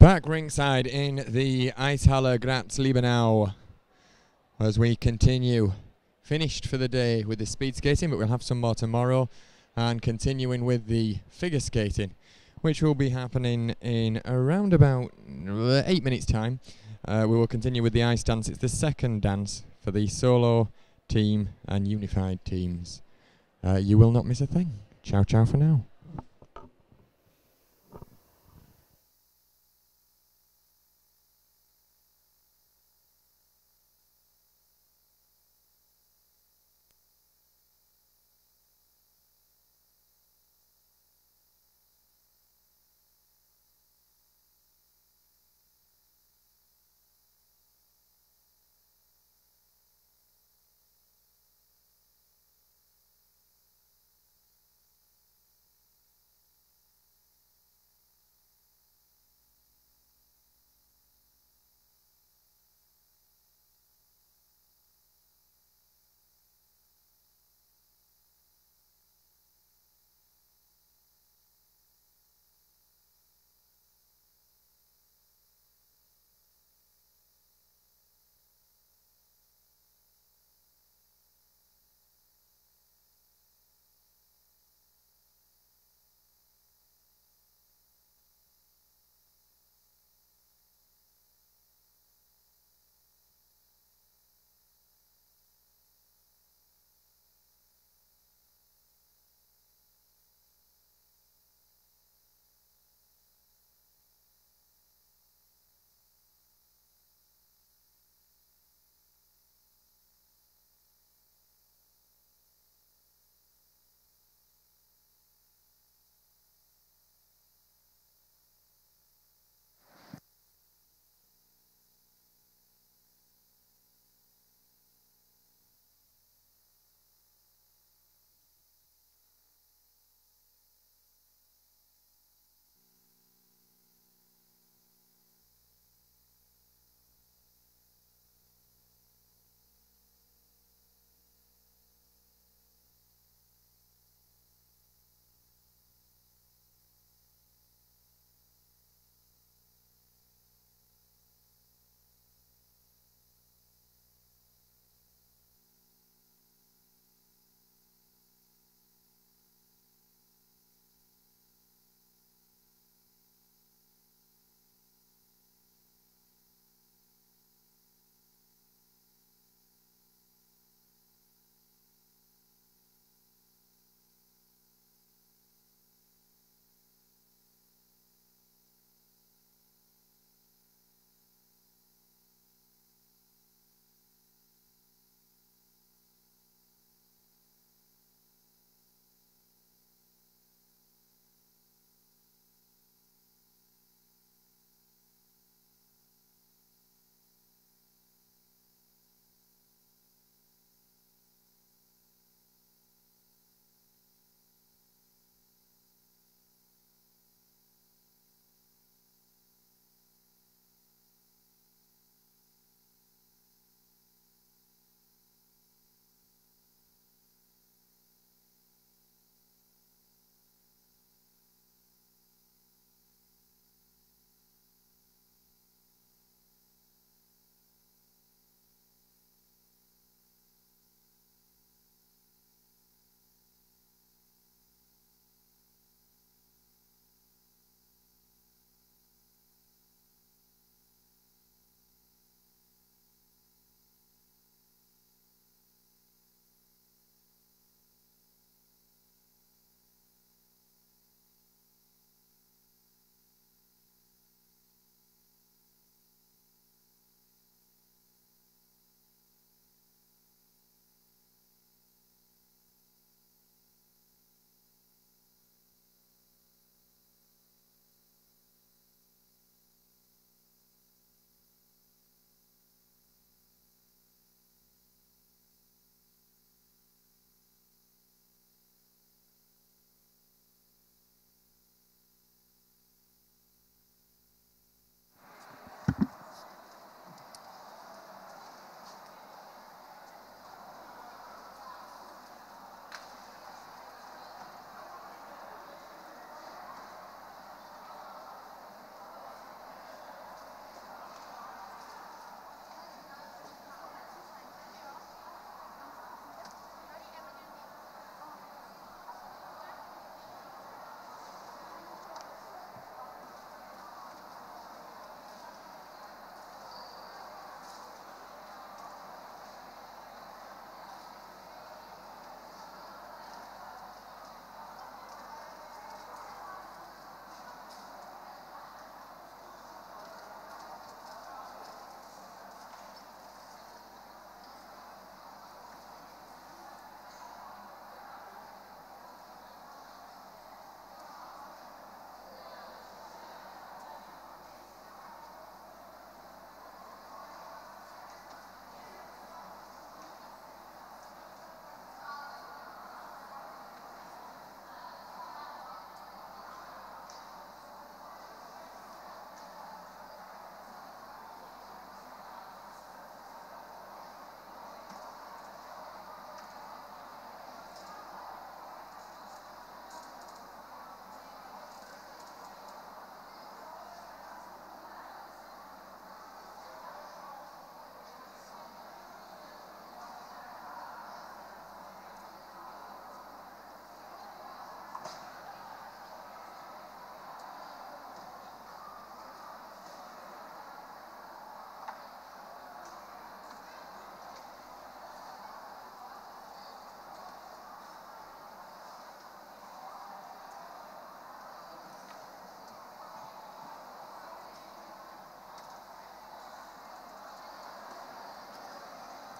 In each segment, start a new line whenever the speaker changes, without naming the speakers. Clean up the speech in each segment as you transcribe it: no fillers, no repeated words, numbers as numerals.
Back ringside in the Eishalle Graz Liebenau as we continue. Finished for the day with the speed skating, but we'll have some more tomorrow, and continuing with the figure skating, which will be happening in around about 8 minutes time. We will continue with the ice dance. It's the second dance for the solo team and unified teams. You will not miss a thing. Ciao ciao for now.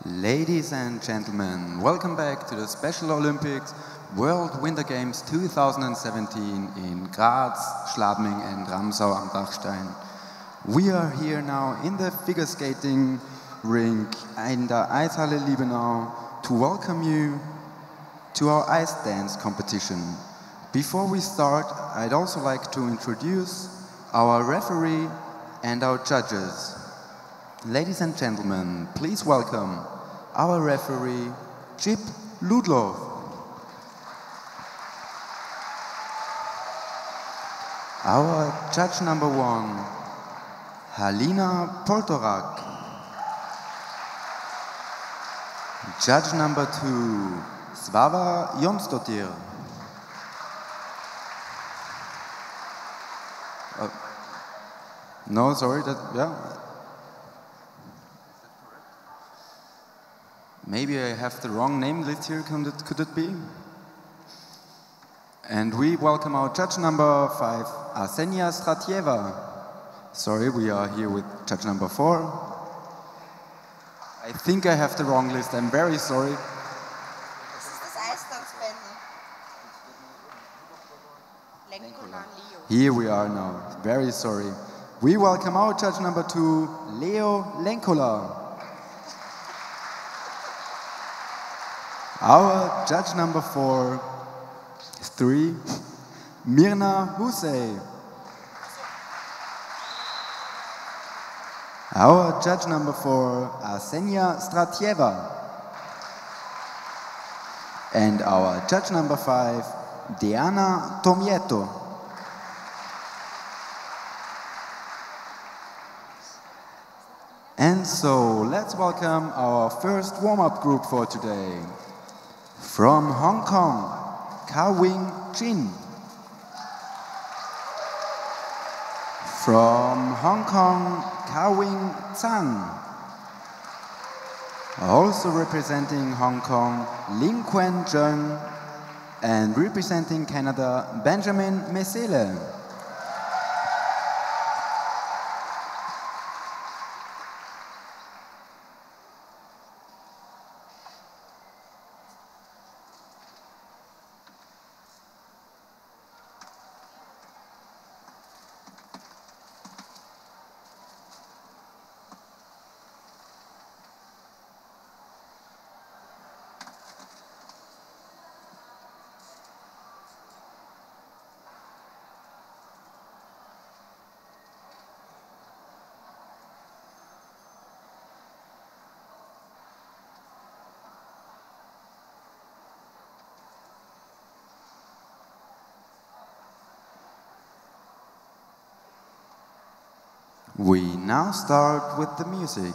Ladies and gentlemen, welcome back to the Special Olympics World Winter Games 2017 in Graz, Schladming and Ramsau am Dachstein. We are here now in the figure skating rink in the Eishalle Liebenau to welcome you to our ice dance competition. Before we start, I'd also like to introduce our referee and our judges. Ladies and gentlemen, please welcome our referee, Chip Ludlow. Our judge number 1, Halina Poltorak. Judge number 2, Svava Jonsdottir. No, sorry, Maybe I have the wrong name list here, could it be? And we welcome our judge number 5, Arsenia Stratieva. Sorry, we are here with judge number 4. I think I have the wrong list, I'm very sorry. Here we are now, very sorry. We welcome our judge number 2, Leo Lenkola. Our judge number 3, Mirna Husey. Our judge number 4, Arsenia Stratieva. And our judge number 5, Diana Tomieto. And so, let's welcome our first warm-up group for today. From Hong Kong, Ka-Wing Jin. From Hong Kong, Ka-Wing Zhang. Also representing Hong Kong, Ling Quen Zheng. And representing Canada, Benjamin Mesele. We now start with the music.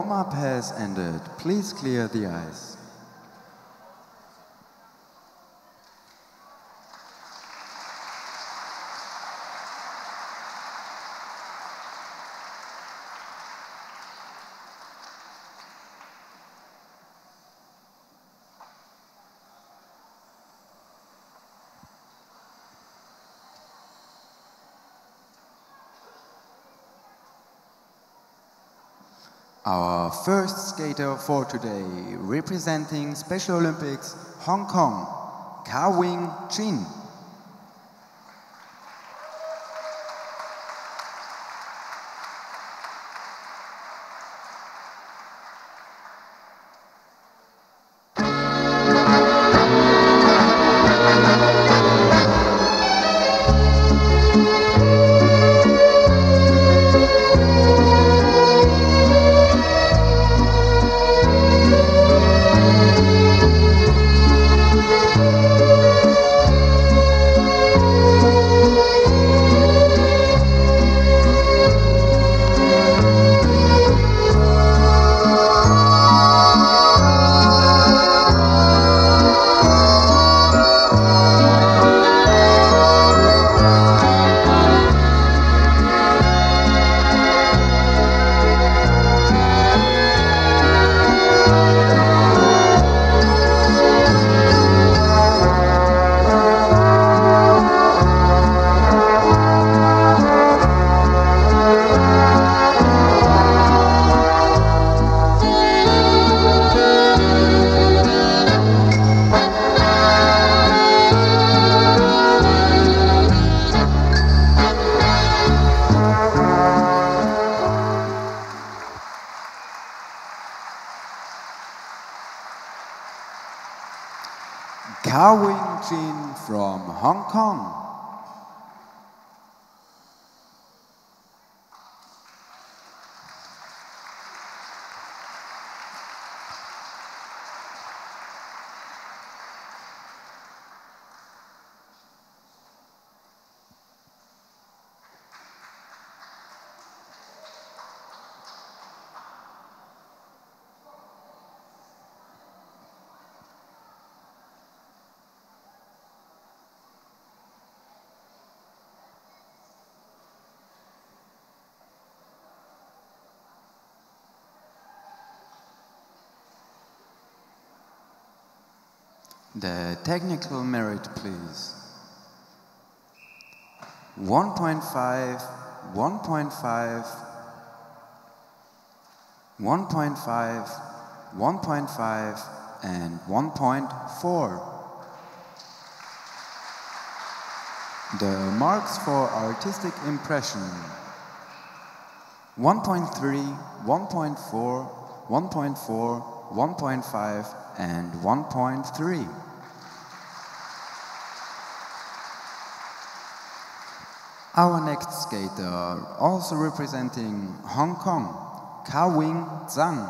warm-up has ended. Please clear the ice. Our first skater for today, representing Special Olympics Hong Kong, Ka-Wing Jin. Ka-Wing Jin from Hong Kong. The technical merit, please. 1.5, 1.5, 1.5, 1.5, and 1.4. The marks for artistic impression. 1.3, 1.4, 1.4, 1.5, and 1.3. Our next skater, also representing Hong Kong, Ka-Wing Zhang.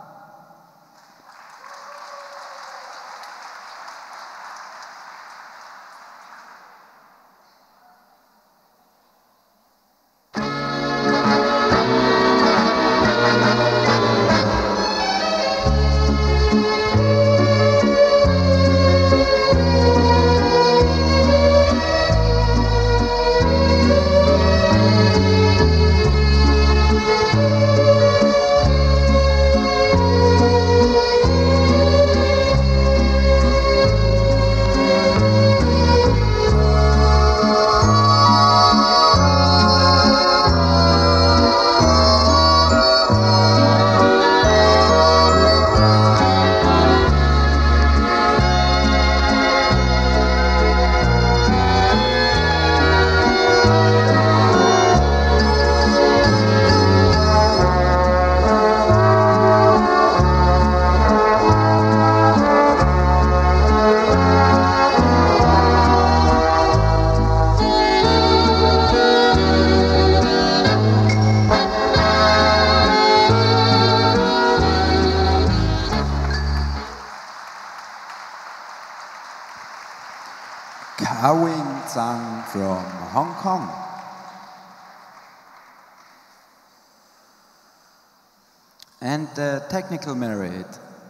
Ka-Wing Zhang from Hong Kong. And the technical merit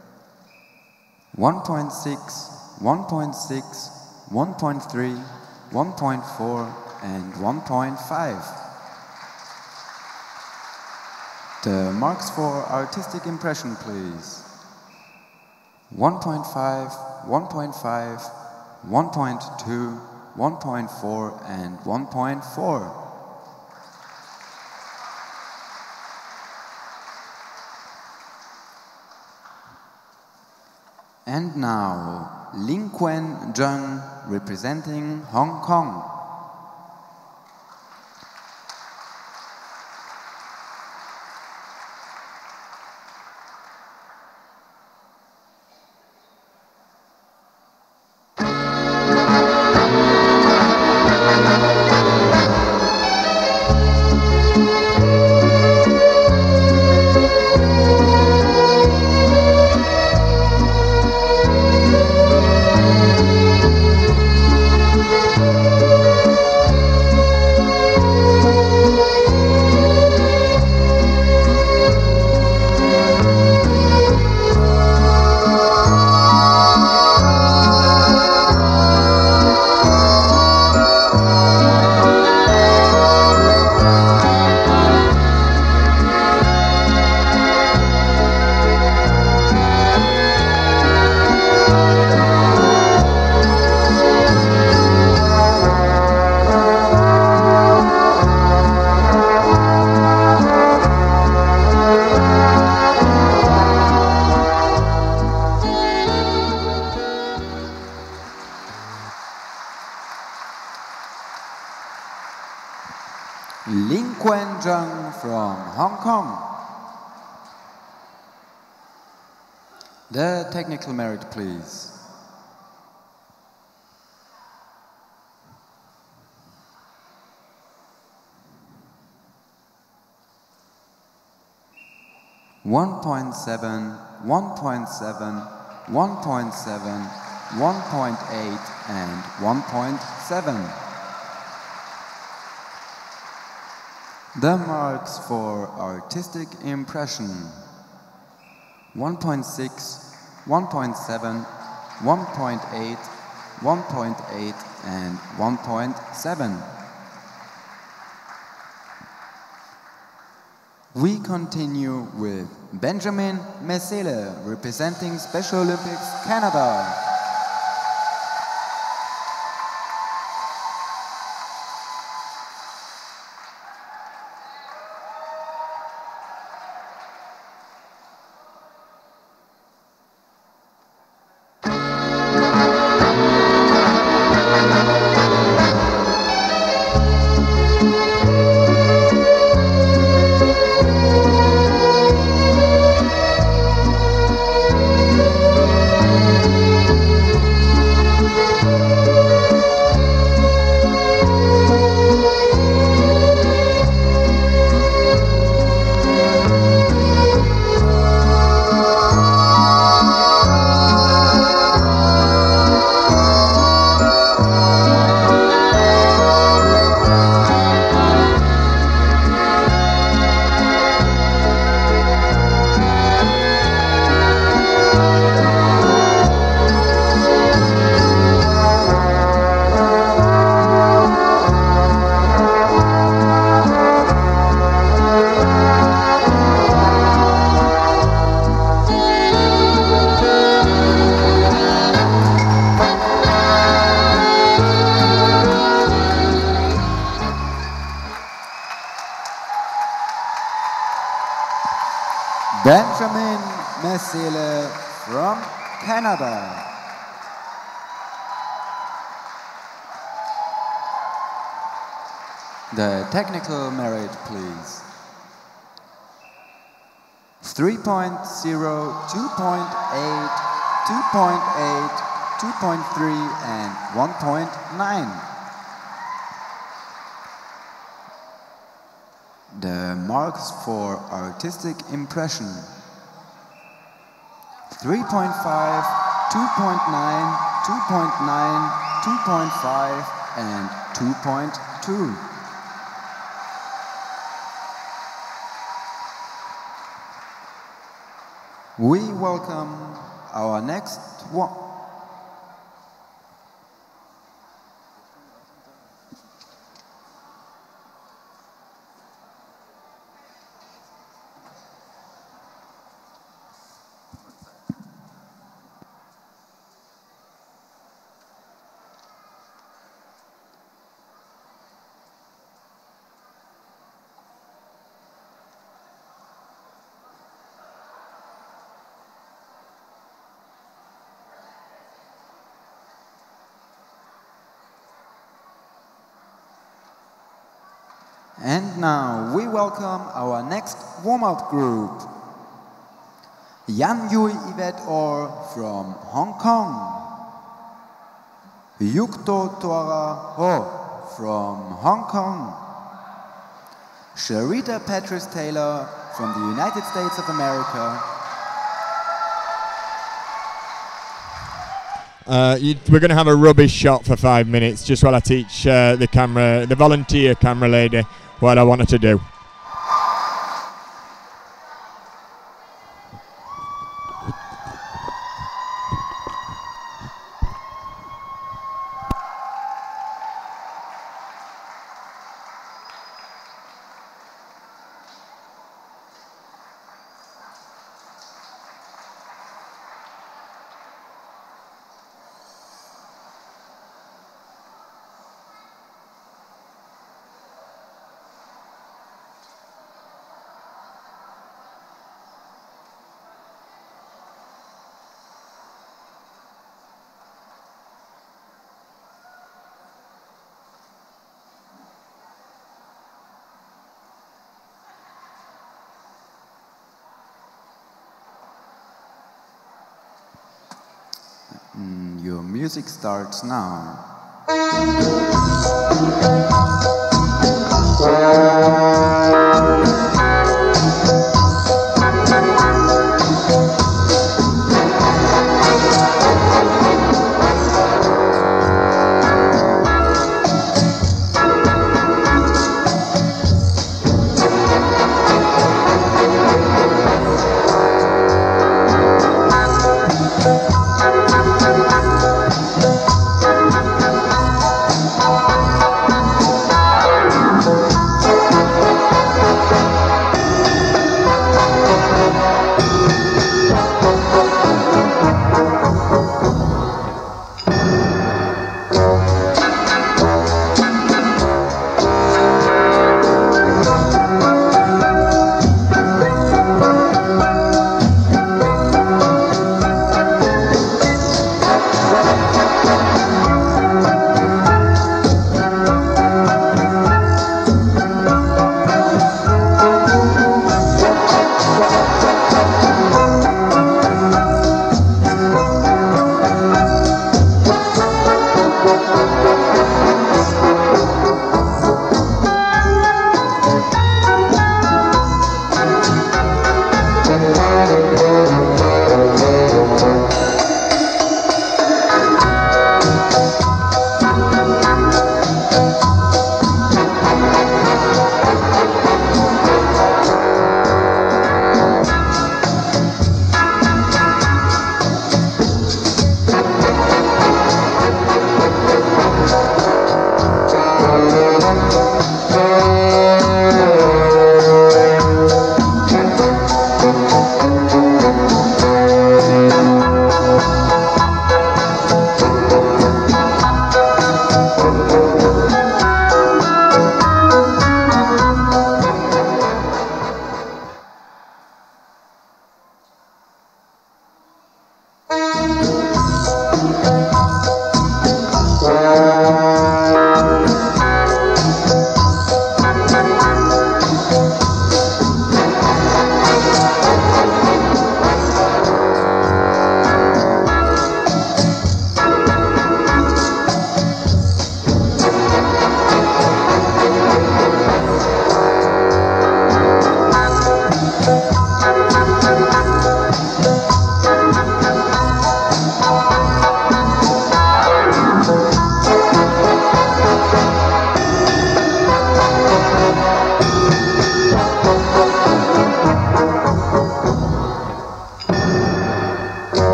1.6, 1.6, 1.3, 1.4 and 1.5. The marks for artistic impression, please. 1.5, 1.5, 1.2, 1.4 and 1.4. And now, Ling Quen Zheng representing Hong Kong. Ling Quen Zheng from Hong Kong. The technical merit, please. One point seven, 1.7, 1.7, 1.8 and 1.7. The marks for artistic impression 1.6, 1.7, 1.8, 1.8 and 1.7. We continue with Benjamin Mesele representing Special Olympics Canada. Benjamin Mesele from Canada. The technical merit, please. 3.0, 2.8, 2.8, 2.3 and 1.9. The marks for artistic impression 3.5, 2.9, 2.9, 2.5 and 2.2. We welcome our next one. And now we welcome our next warm-up group. Yan Yui Yvette Orr from Hong Kong. Yukto Tora Ho from Hong Kong. Sharita Patrice Taylor from the United States of America.
We're going to have a rubbish shot for 5 minutes just while I teach the volunteer camera lady what I want her to do.
Your music starts now.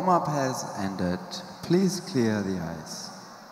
warm-up has ended. Please clear the ice.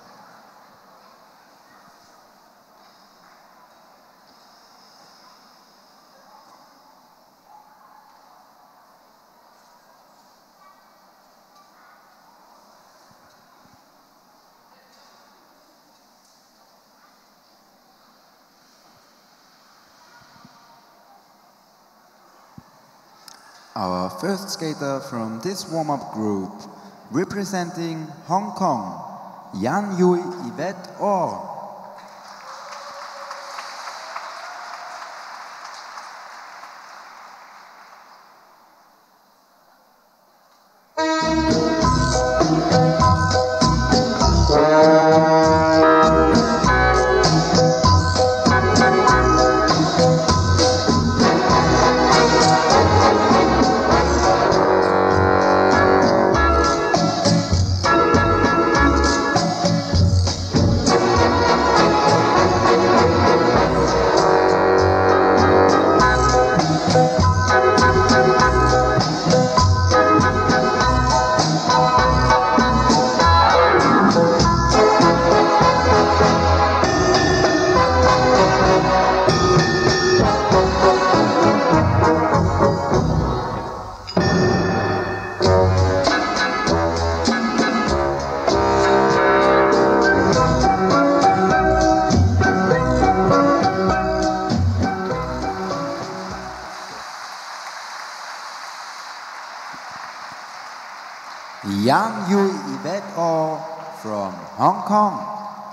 Our first skater from this warm-up group, representing Hong Kong, Yan Yui Yvette Orr. Yan Yui Yvette Orr from Hong Kong.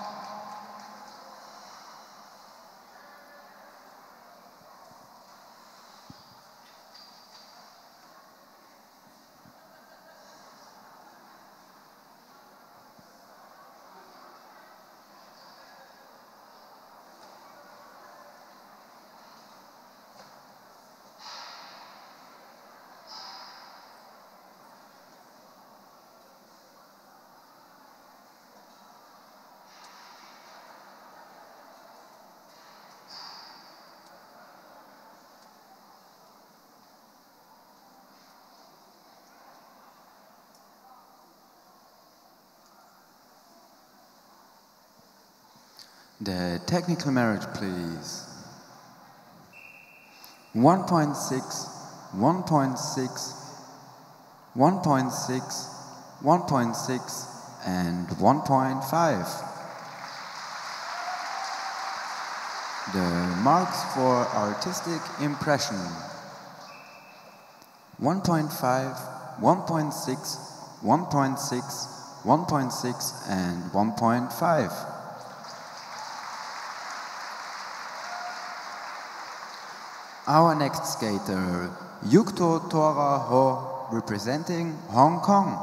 The technical merit, please. 1.6, 1.6, 1.6, 1.6, and 1.5. The marks for artistic impression. 1.5, 1.6, 1.6, 1.6, and 1.5. Our next skater, Yukto Tora Ho, representing Hong Kong.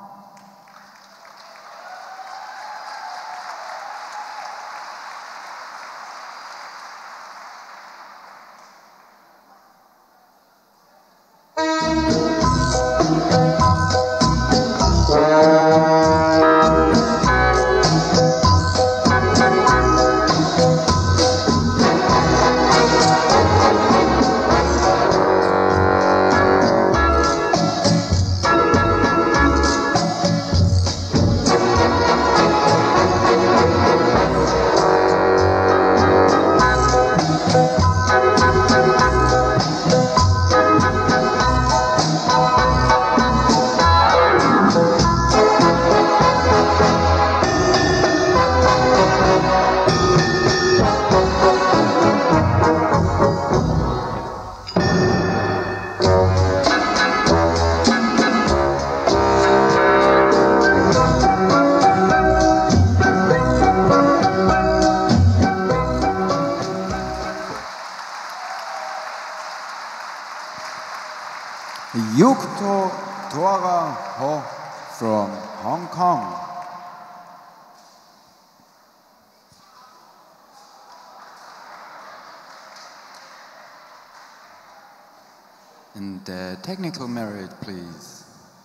Yukto Tora Ho from Hong Kong. And the technical merit, please.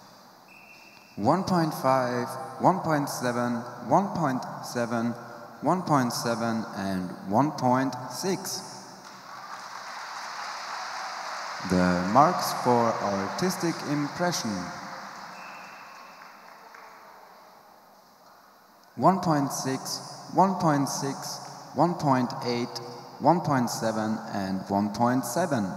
1.5, 1.7, 1.7, 1.7, and 1.6. The marks for artistic impression. 1.6, 1.6, 1.8, 1.7 and 1.7.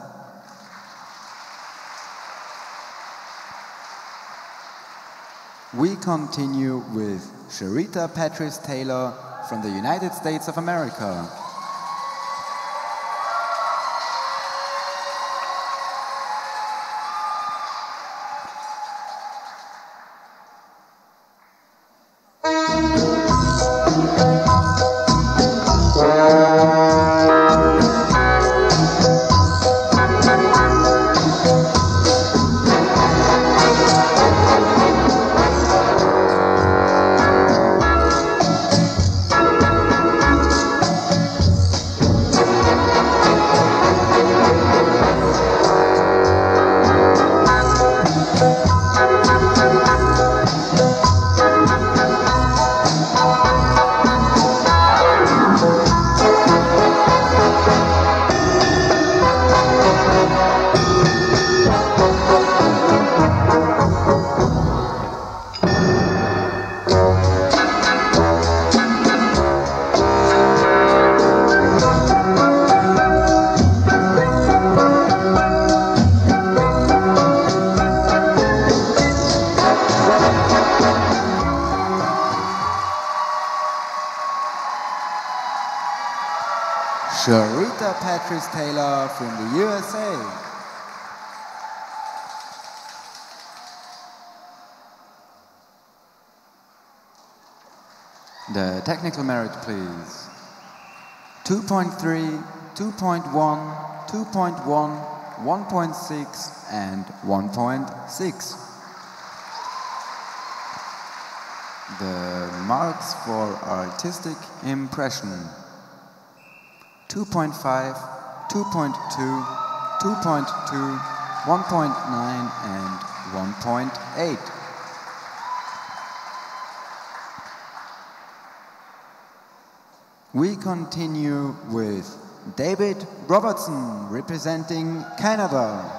We continue with Sharita Patrice Taylor from the United States of America. Sharita Patrice Taylor from the USA. The technical merit, please. 2.3, 2.1, 2.1, 1.6 and 1.6. The marks for artistic impression. 2.5, 2.2, 2.2, 1.9 and 1.8. We continue with David Robertson representing Canada.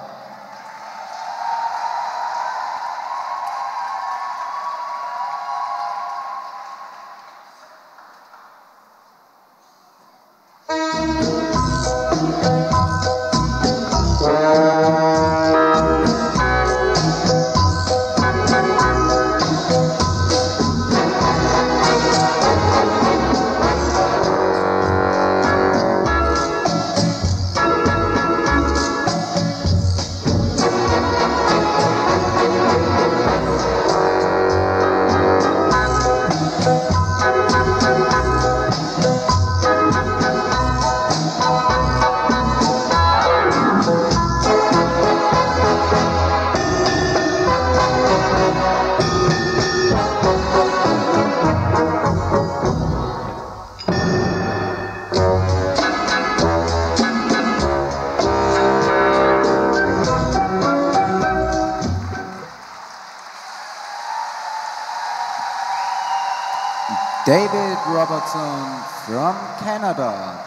David Robertson from Canada.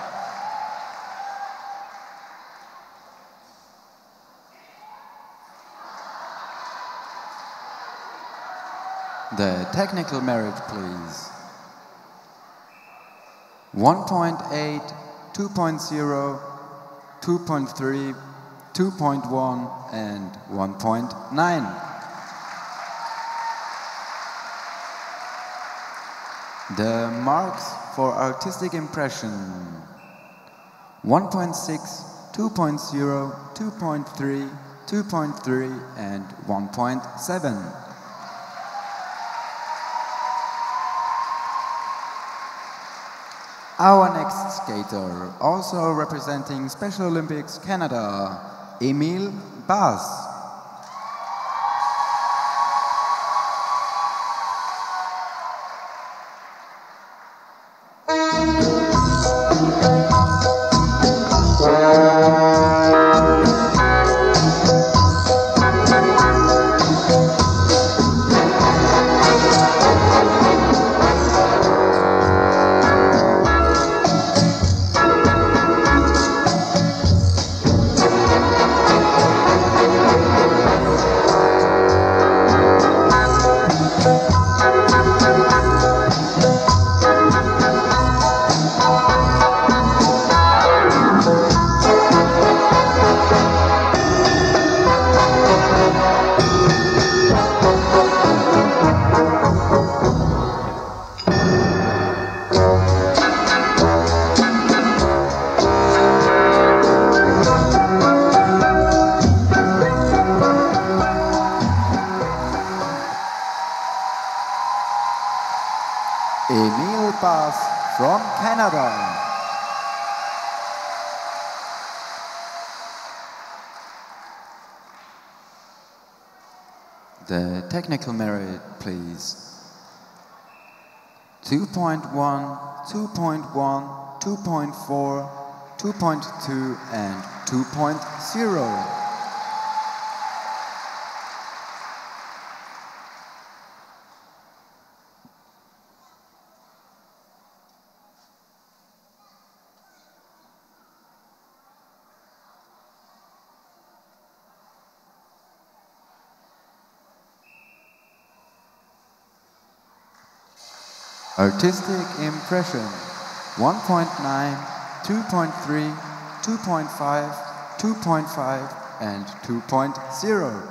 The technical merit, please. 1.8, 2.0, 2.3, 2.1 and 1.9. The marks for artistic impression. 1.6, 2.0, 2.3, 2.3 and 1.7. Our next skater, also representing Special Olympics Canada, Emil Bas. Emil Bass from Canada. The technical merit, please. 2.1, 2.1, 2.4, 2.2 and 2.0. Artistic impression 1.9, 2.3, 2.5, 2.5 and 2.0.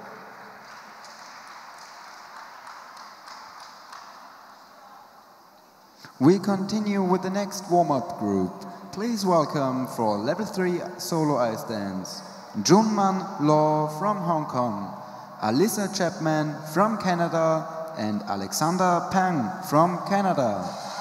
We continue with the next warm-up group. Please welcome for level 3 solo ice dance Junman Law from Hong Kong, Alyssa Chapman from Canada and Alexander Pang from Canada.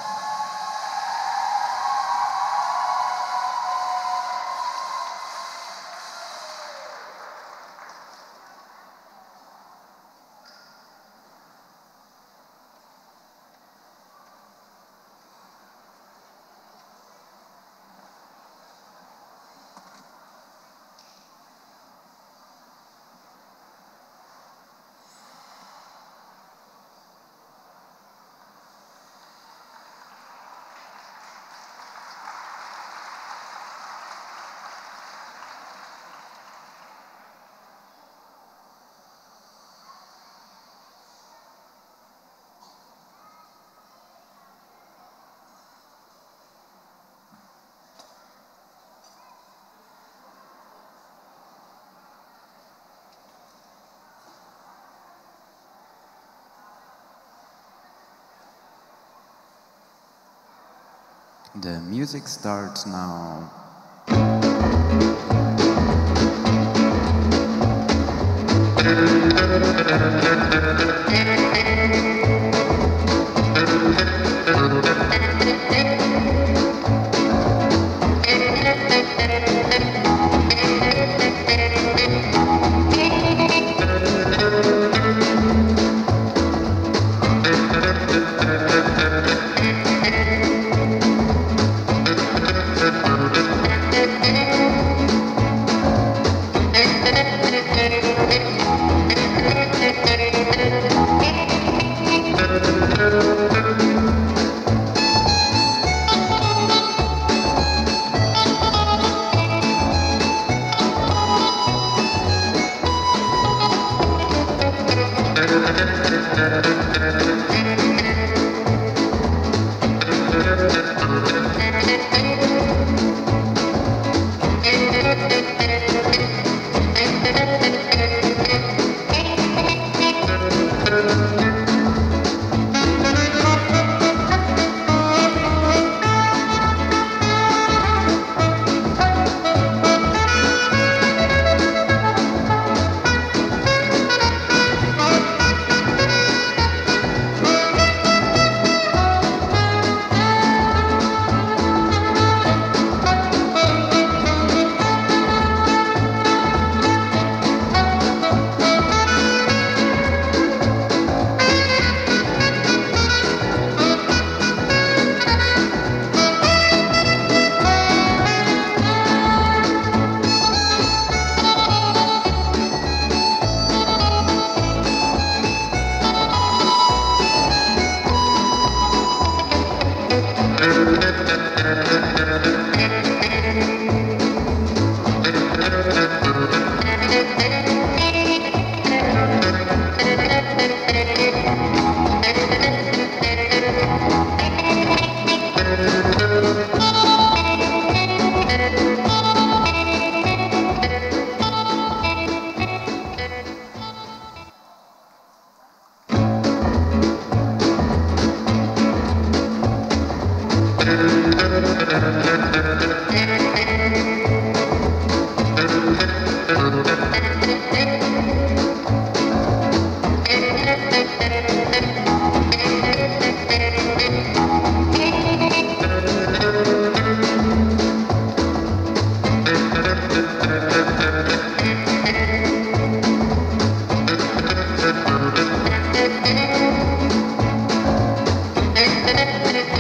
The music starts now.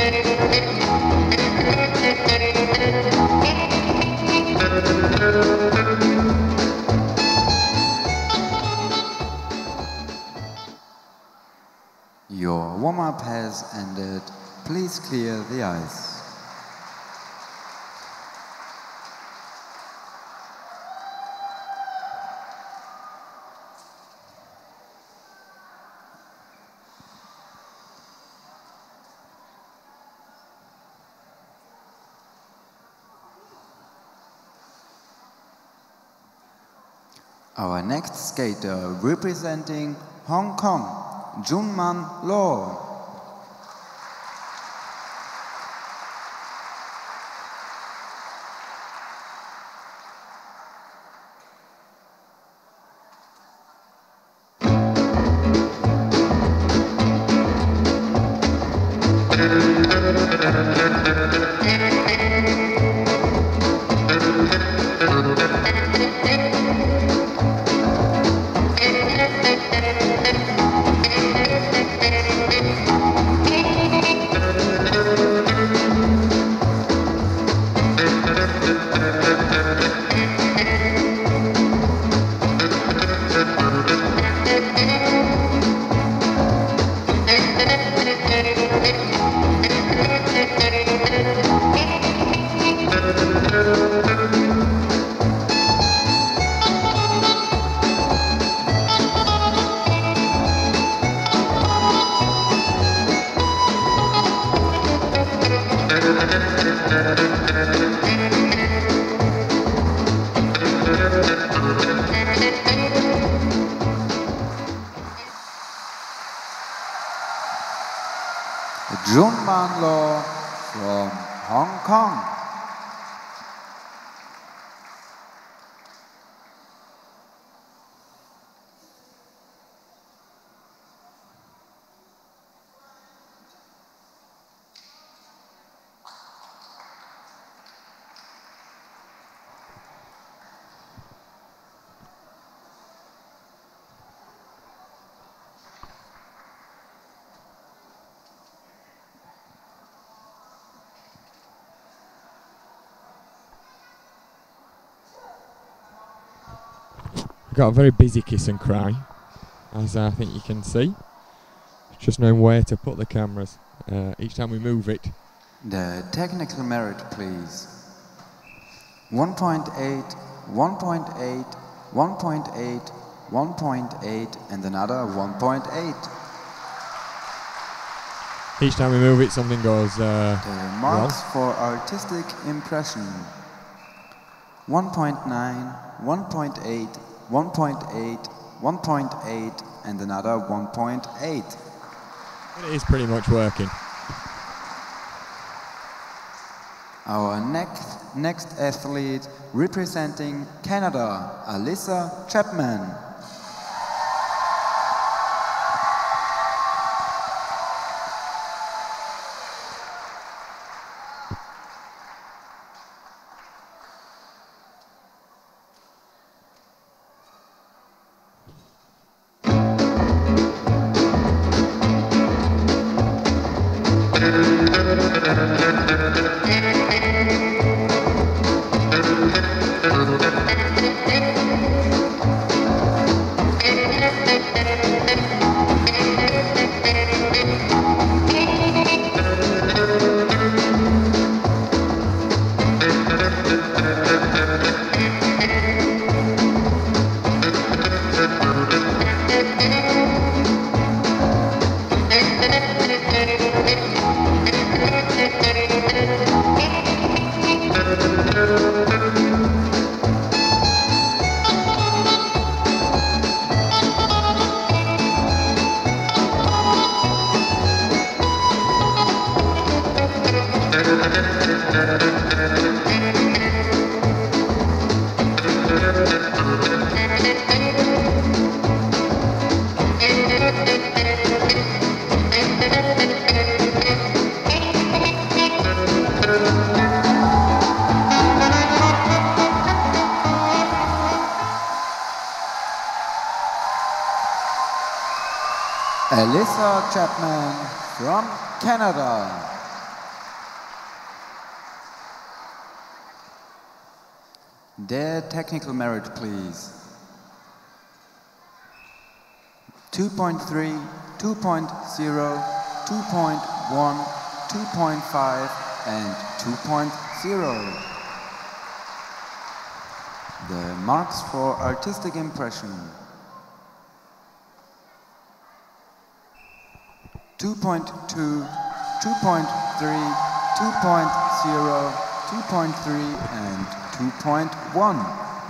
Your warm-up has ended. Please clear the ice. Our next skater representing Hong Kong, Junman Law. Junman Law from Hong Kong.
Got a very busy kiss and cry, as I think you can see. Just knowing where to put the cameras each time we move it.
The technical merit, please. 1.8, 1.8, 1.8, 1.8 and another 1.8.
Each time we move it, something goes
The marks
wrong.
for artistic impression. 1.9, 1.8, 1.8, 1.8 and another 1.8.
It is pretty much working.
Our next athlete representing Canada, Alyssa Chapman. Alyssa Chapman from Canada. Their technical merit, please. 2.3, 2.0, 2.1, 2.5 and 2.0. The marks for artistic impression. 2.2, 2.3, 2.0, 2.3 and 2.1.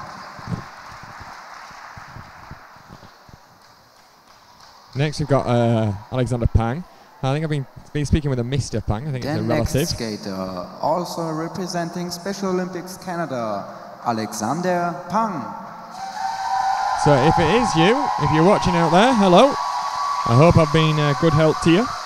Next we've got Alexander Pang. I think I've been speaking with a Mr. Pang. I think it's a relative.
Next skater, also representing Special Olympics Canada, Alexander Pang.
So if it is you, if you're watching out there, hello. I hope I've been good help to you.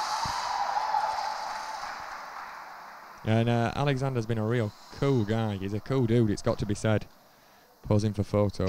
And Alexander's been a real cool guy. He's a cool dude, it's got to be said. Posing for photos.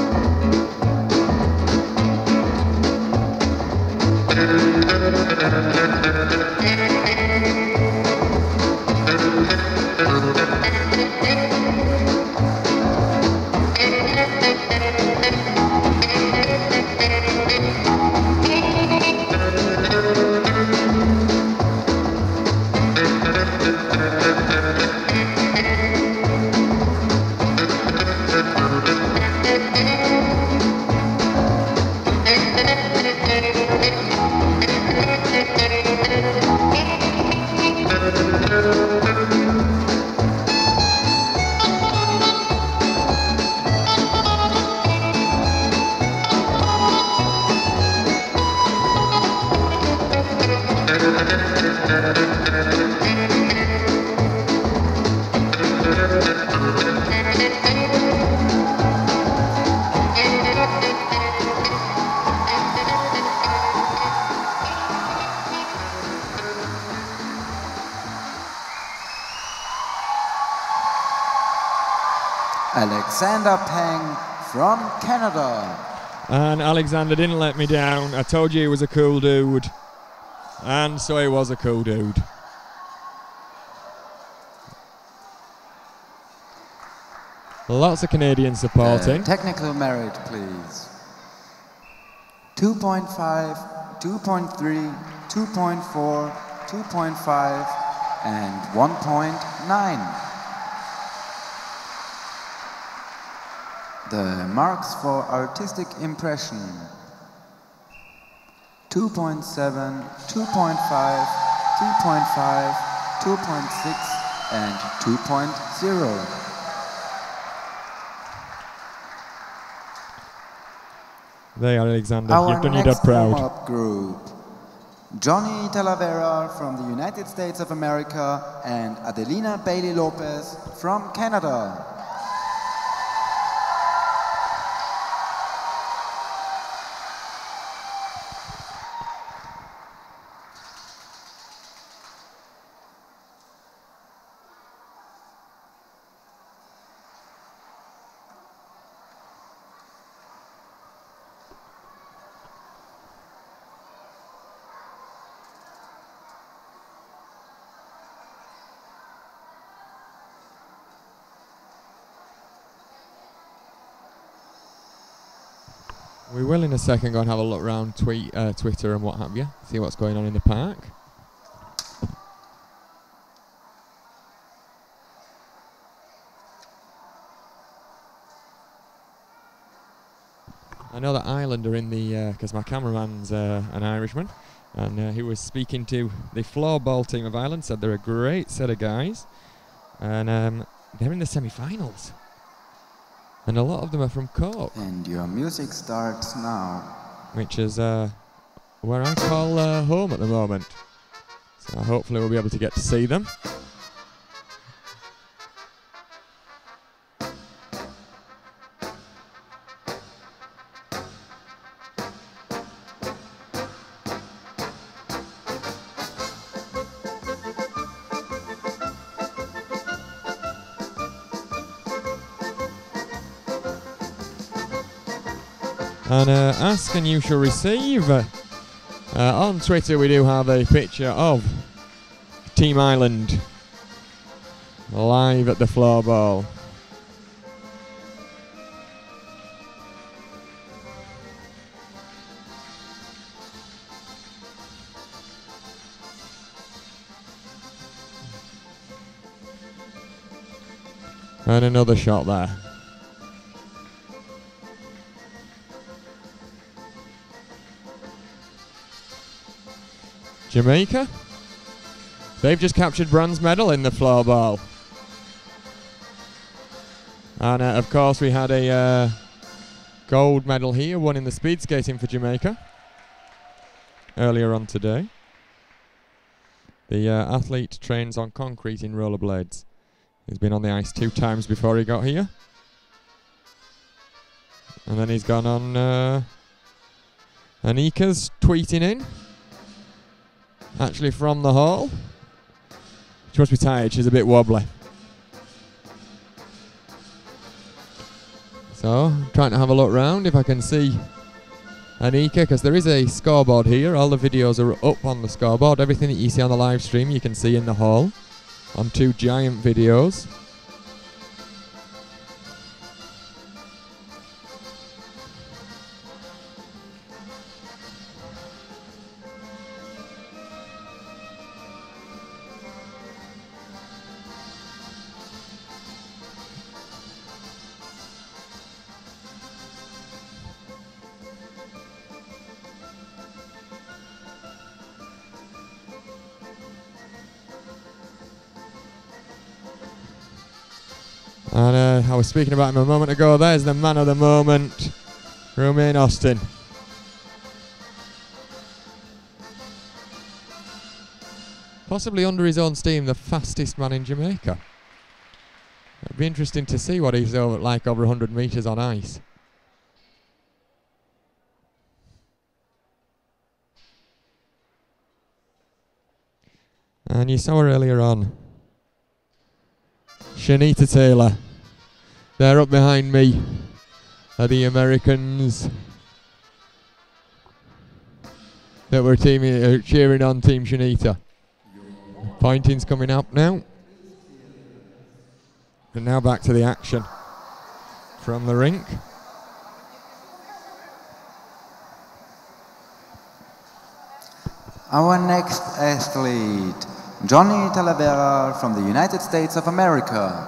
Alexander Pang from Canada.
And Alexander didn't let me down. I told you he was a cool dude. And so he was a cool dude. Lots of Canadians supporting.
Technical merit, please. 2.5, 2.3, 2.4, 2.5 and 1.9. The marks for artistic impression. 2.7, 2.5, 2.5, 2.6 and 2.0.
There, Alexander,
Our
you've done your dad proud.
warm-up group. Johnny Talavera from the United States of America and Adelina Bailey Lopez from Canada.
We will in a second go and have a look around Twitter and what have you, see what's going on in the park. I know that Ireland are in the, because my cameraman's an Irishman, and he was speaking to the floorball team of Ireland, said they're a great set of guys, and they're in the semi-finals. And a lot of them are from Cork.
And your music starts now.
Which is where I call home at the moment. So hopefully we'll be able to get to see them. And ask and you shall receive. On Twitter we do have a picture of Team Ireland live at the floorball. And another shot there. Jamaica, they've just captured bronze medal in the floorball. And of course we had a gold medal here, won in the speed skating for Jamaica earlier on today. The athlete trains on concrete in rollerblades. He's been on the ice 2 times before he got here. And then he's gone on, Anika's tweeting in. Actually from the hall. She must be tired, she's a bit wobbly. So, I'm trying to have a look round if I can see Anika, because there is a scoreboard here. All the videos are up on the scoreboard. Everything that you see on the live stream you can see in the hall on 2 giant videos. And I was speaking about him a moment ago. There's the man of the moment, Romain Austin. Possibly under his own steam, the fastest man in Jamaica. It'd be interesting to see what he's like over 100 metres on ice. And you saw her earlier on. Shanita Taylor. They're up behind me are the Americans that were cheering on Team Shanita. Pointing's coming up now. And now back to the action from the rink.
Our next athlete, Johnny Talavera from the United States of America.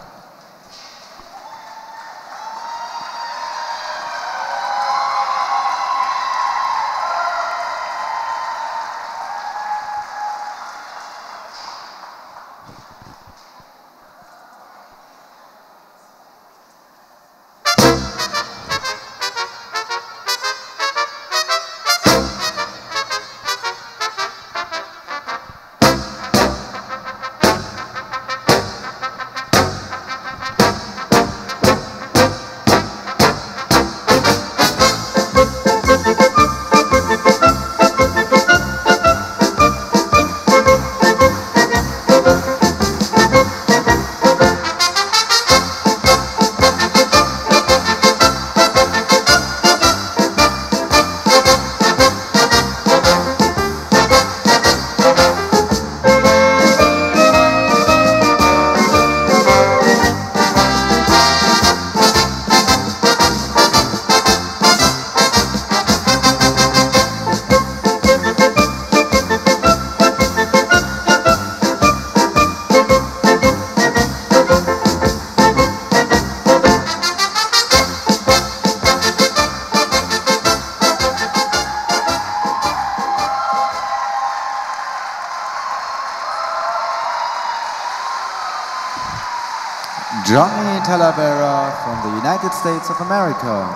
Johnny Talavera from the United States of America.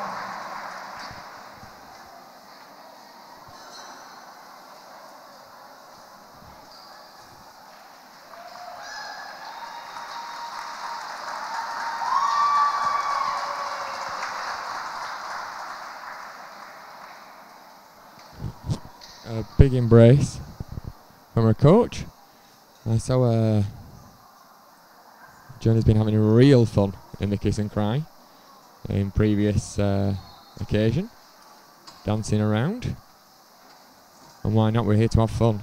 A big embrace from her coach. I saw Johnny's been having real fun in the kiss and cry in previous occasion, dancing around, and why not, we're here to have fun.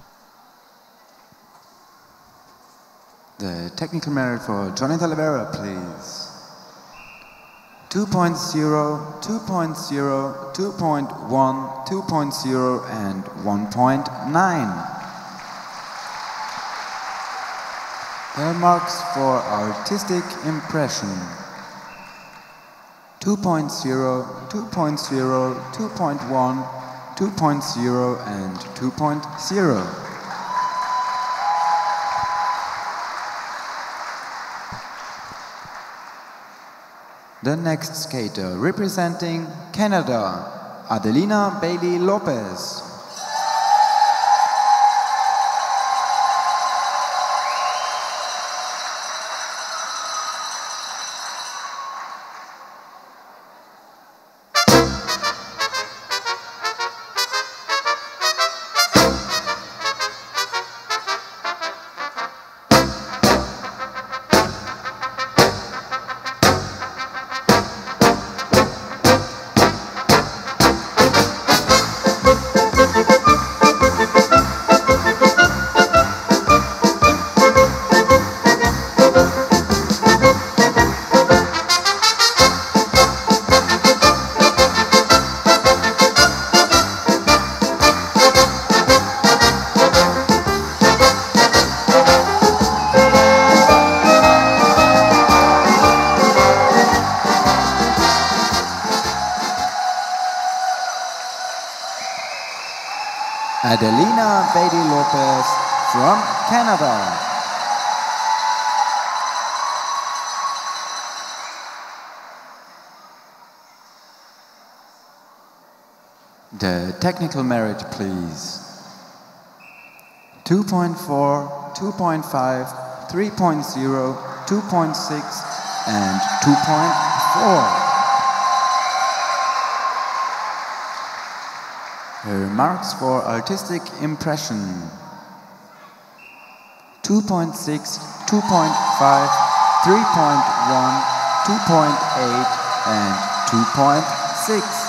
The technical merit for Johnny Talavera, please. 2.0, 2.0, 2.1, 2.0 and 1.9. Marks for artistic impression. 2.0, 2.0, 2.1, 2.0 and 2.0. The next skater representing Canada, Adelina Bailey Lopez. Adelina Bailey Lopez from Canada. The technical merit, please. 2.4, 2.5, 3.0, 2.6 and 2.4. Marks for artistic impression. 2.6, 2.5, 3.1, 2.8 and 2.6.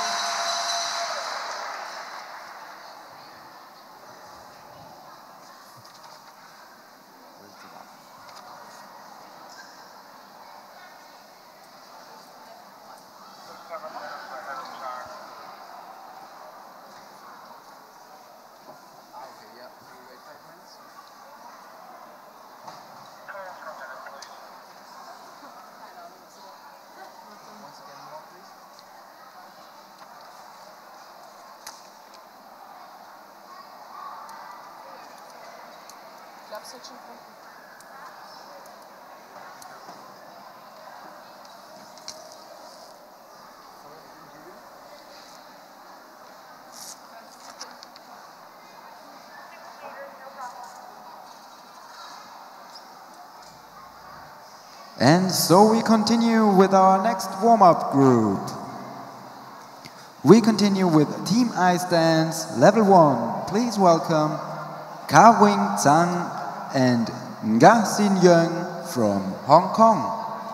And so we continue with our next warm-up group. We continue with Team Ice Dance Level 1. Please welcome Ka Wing Zhang and Nga Sin Yeung from Hong Kong.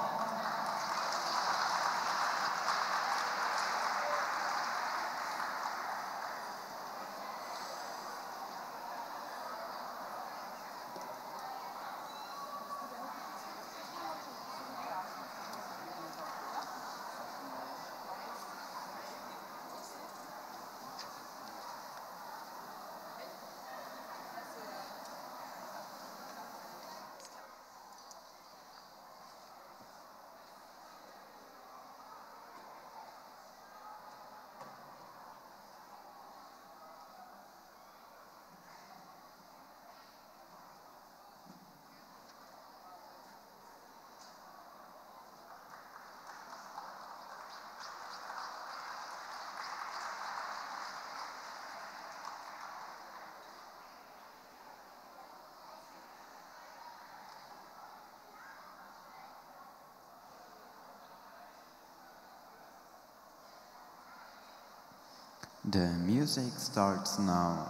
The music starts now.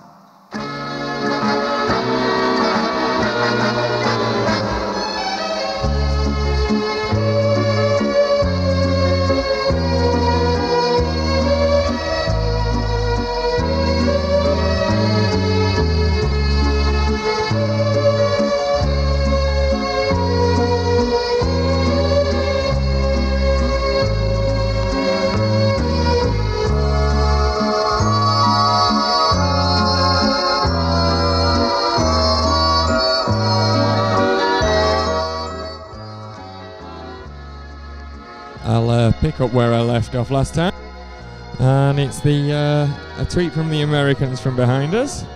I'll pick up where I left off last time. And it's the a tweet from the Americans from behind us,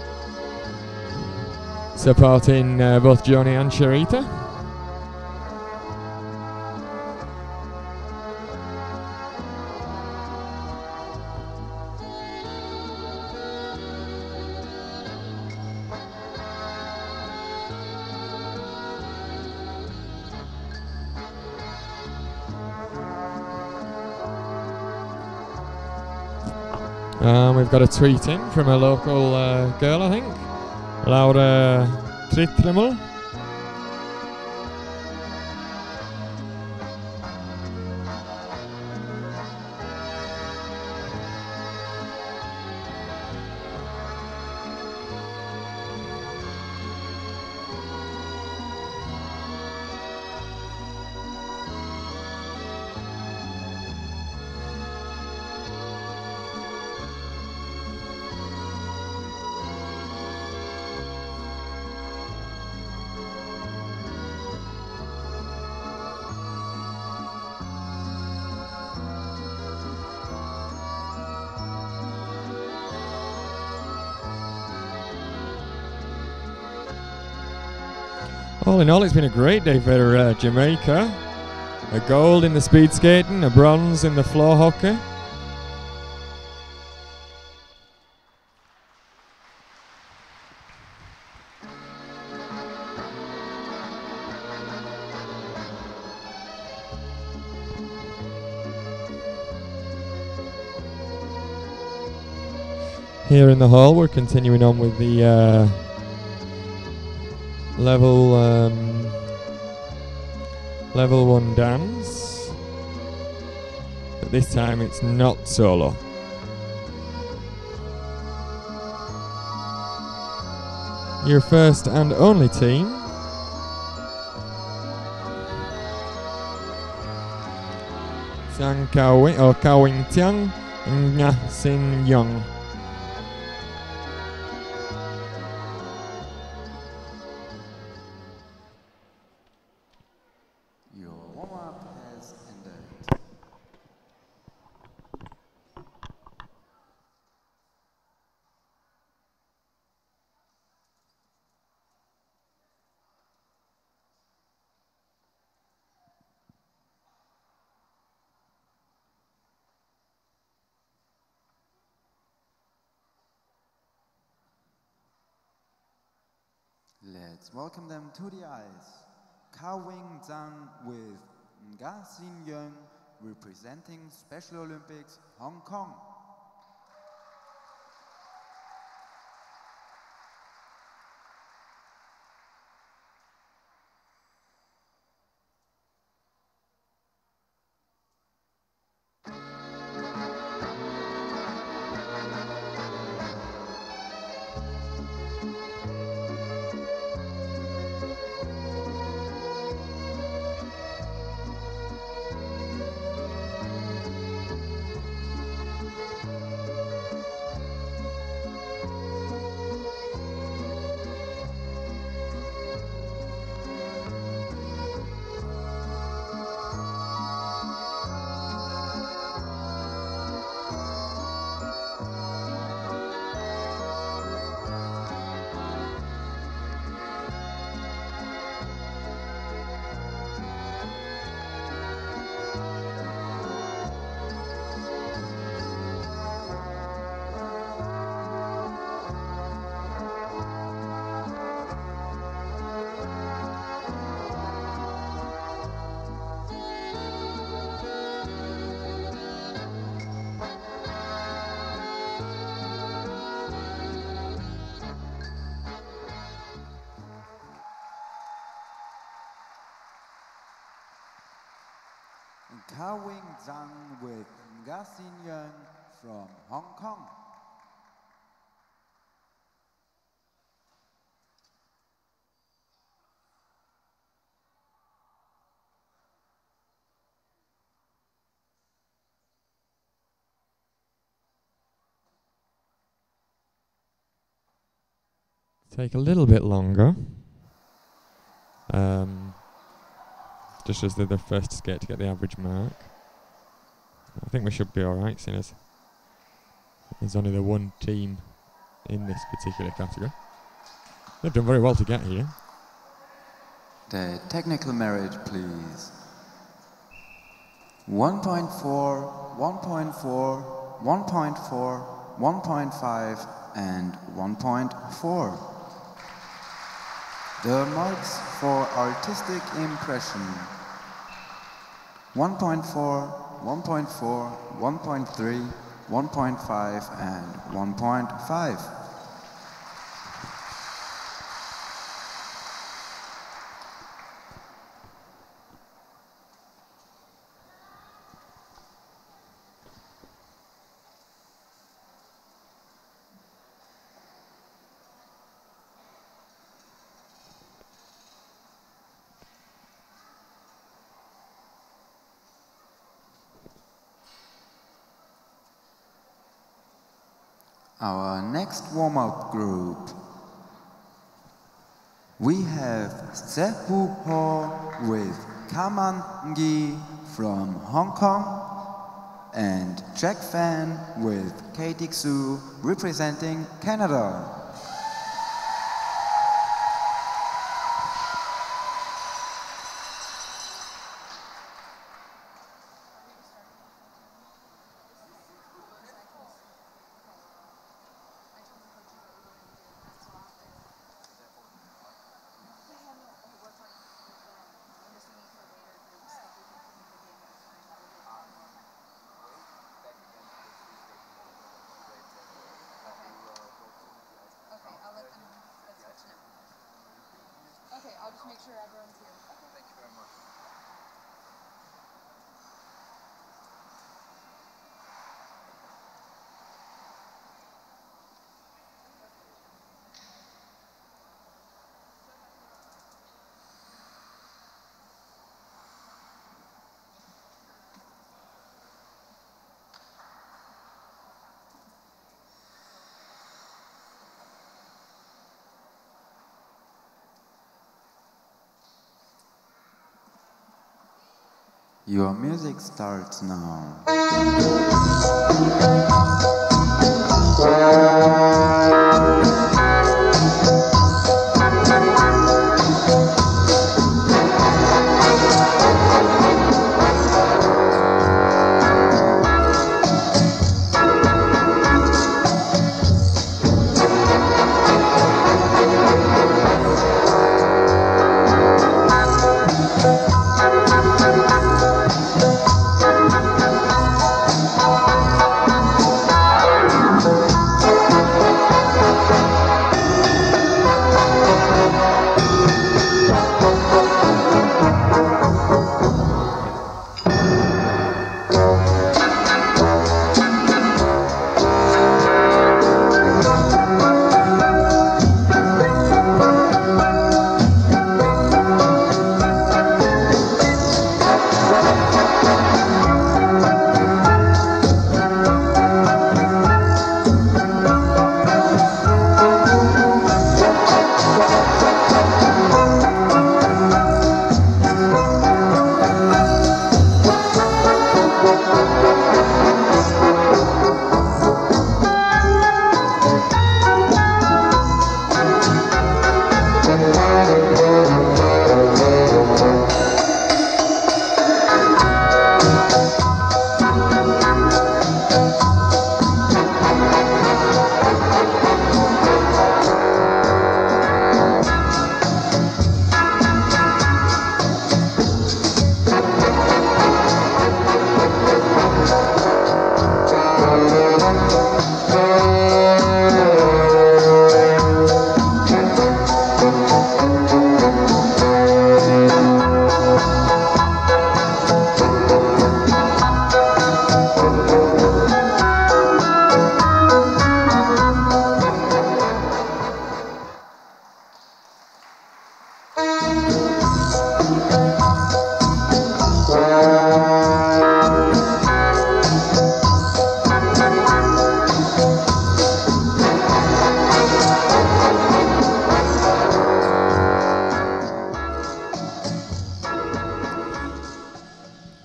supporting both Johnny and Sharita. We've got a tweet in from a local girl, I think, Laura Trittlemel. All in all, it's been a great day for Jamaica. A gold in the speed skating, a bronze in the floor hockey. Here in the hall, we're continuing on with the level 1 dance, but this time it's not solo. Your first and only team. Sang Kawing or Kawing Tiang Nga Sin Young.
Let's welcome them to the ice. Kawing Zhang with Nga Sin Young representing Special Olympics Hong Kong. Kawing Zhang with Nga Sin Young from Hong Kong.
Take a little bit longer. Just as they're the first skate to get the average mark. I think we should be alright, seeing as there's only the one team in this particular category. They've done very well to get here.
The technical merit, please. 1.4, 1.4, 1.4, 1.5 and 1.4. The marks for artistic impression. 1.4, 1.4, 1.3, 1.5 and 1.5. Our next warm-up group. We have Sehu Ho with Kaman Ngi from Hong Kong and Jack Fan with Katie Xu representing Canada.
Okay, I'll just make sure everyone's here. Okay. Thank you very much.
Your music starts now.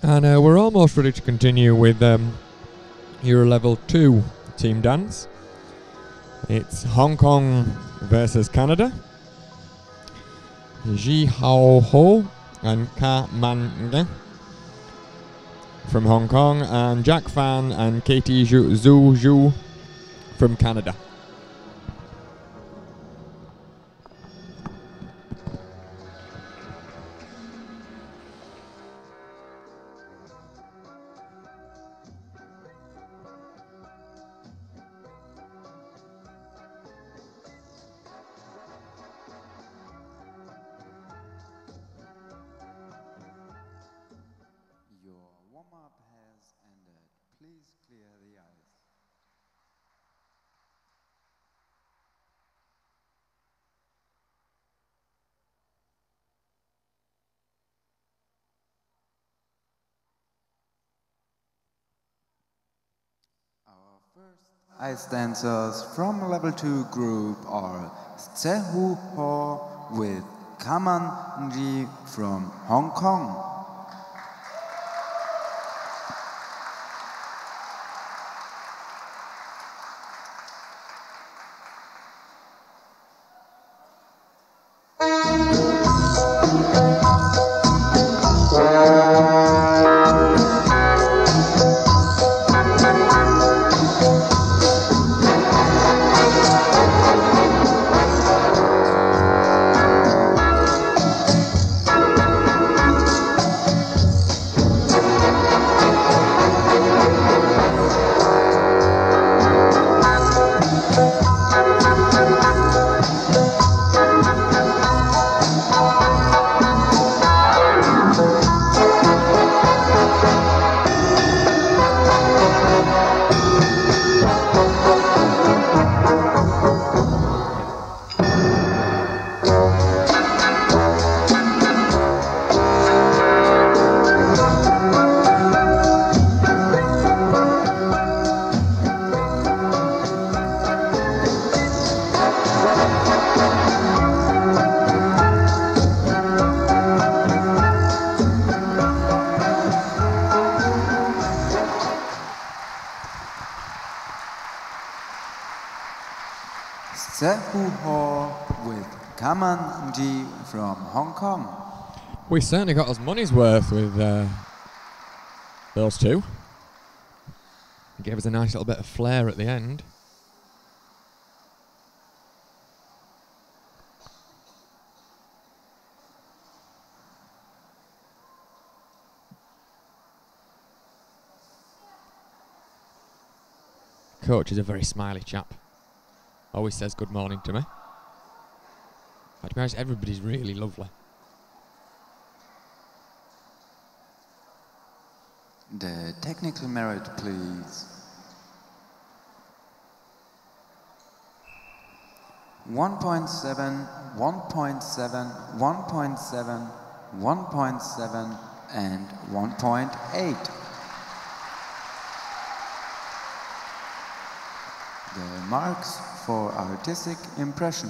And we're almost ready to continue with Euro Level 2 team dance. It's Hong Kong versus Canada. Ji Hao Ho and Ka Man Nge from Hong Kong, and Jack Fan and Katie Zhu Zhu from Canada.
Your warm-up has ended. Please clear the ice. Our first ice dancers from level 2 group are Tsehu Ho with Kaman Nji from Hong Kong. Tsehu Ho with Kaman Nji from Hong Kong.
We certainly got us money's worth with those two. Gave us a nice little bit of flair at the end. Coach is a very smiley chap. Always says good morning to me. To be honest, everybody's really lovely.
The technical merit, please. 1.7, 1.7, 1.7, 1.7, and 1.8. The marks for artistic impression.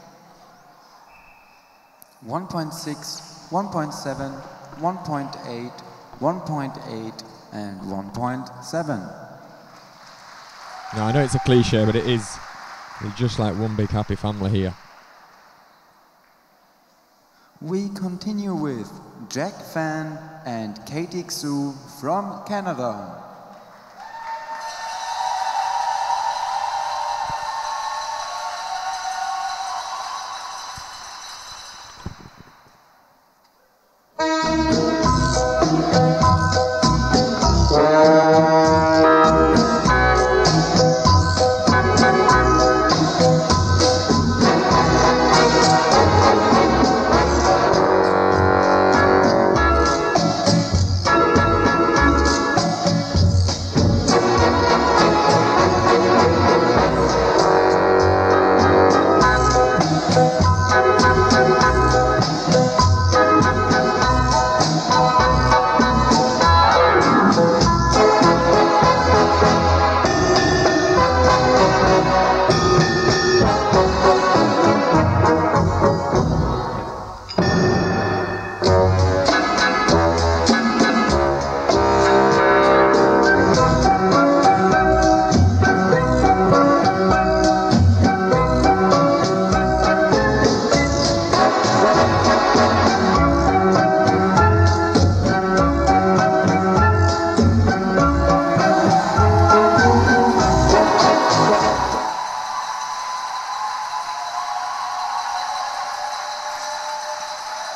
1.6, 1.7, 1.8, 1.8, and 1.7.
Now, I know it's a cliche, but it is. It's just like one big happy family here.
We continue with Jack Fan and Katie Xu from Canada.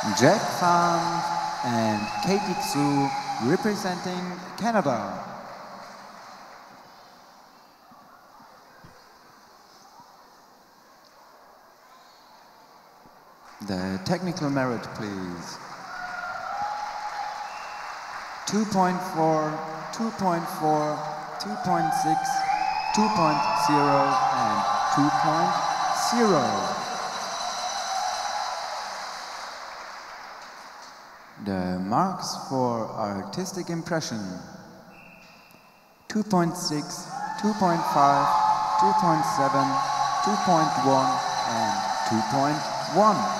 Jack Fan and Katie Tsu representing Canada. The technical merit, please. 2.4, 2.4, 2.6, 2.0 and 2.0. The marks for artistic impression: 2.6, 2.5, 2.7, 2.1 and 2.1.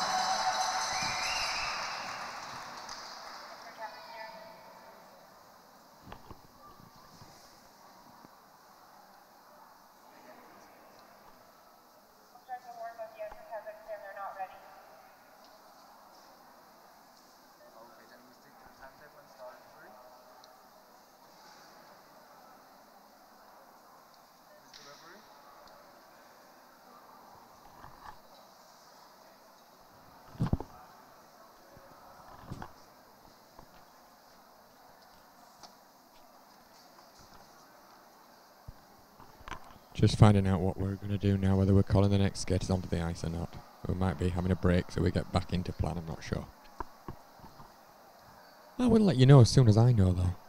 Just finding out what we're going to do now, whether we're calling the next skaters onto the ice or not. We might be having a break so we get back into plan, I'm not sure. I will let you know as soon as I know though.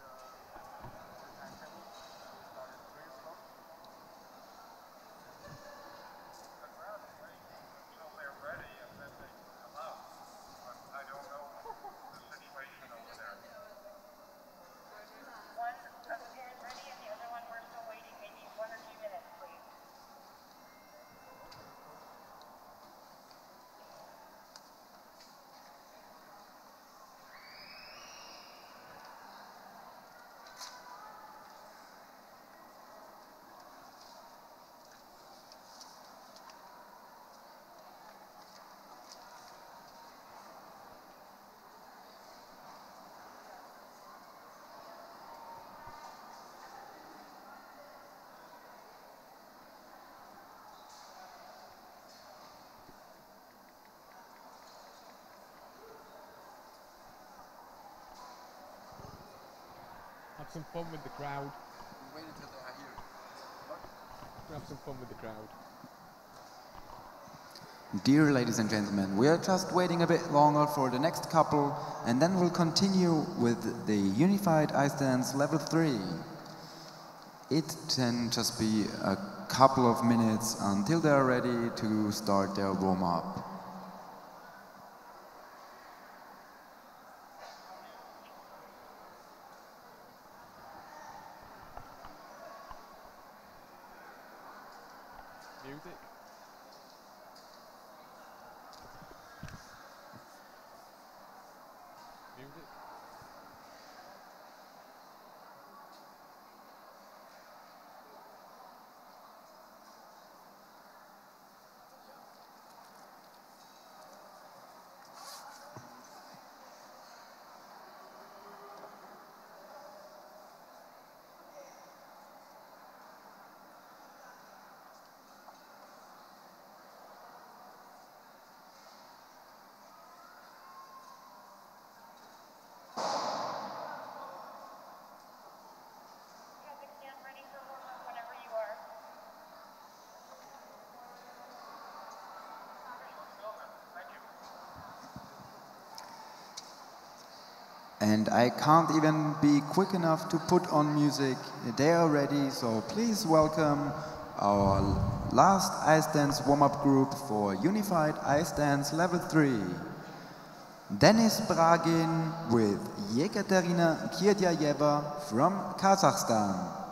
Have some fun with the crowd.
Wait until they are here.
Have some fun with the crowd.
Dear ladies and gentlemen, we are just waiting a bit longer for the next couple, and then we'll continue with the Unified Ice Dance Level 3. It can just be a couple of minutes until they are ready to start their warm-up.
Music. Music.
And I can't even be quick enough to put on music. They are ready, so please welcome our last ice dance warm-up group for Unified Ice Dance Level 3. Denis Bragin with Yekaterina Kirdyayeva from Kazakhstan.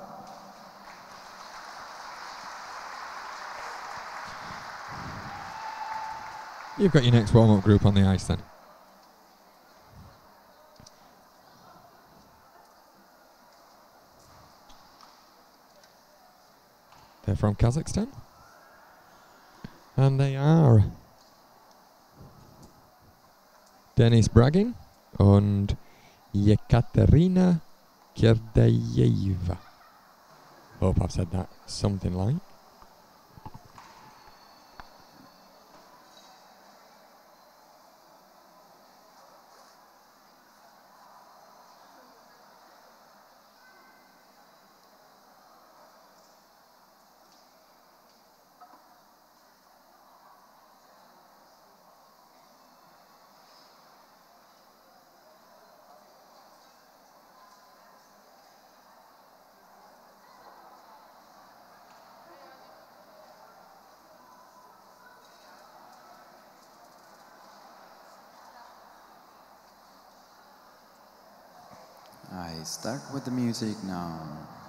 You've got your next warm-up group on the ice then. They're from Kazakhstan. And they are Denis Bragin and Yekaterina Kirdyayeva. Hope I've said that something like.
I start with the music now.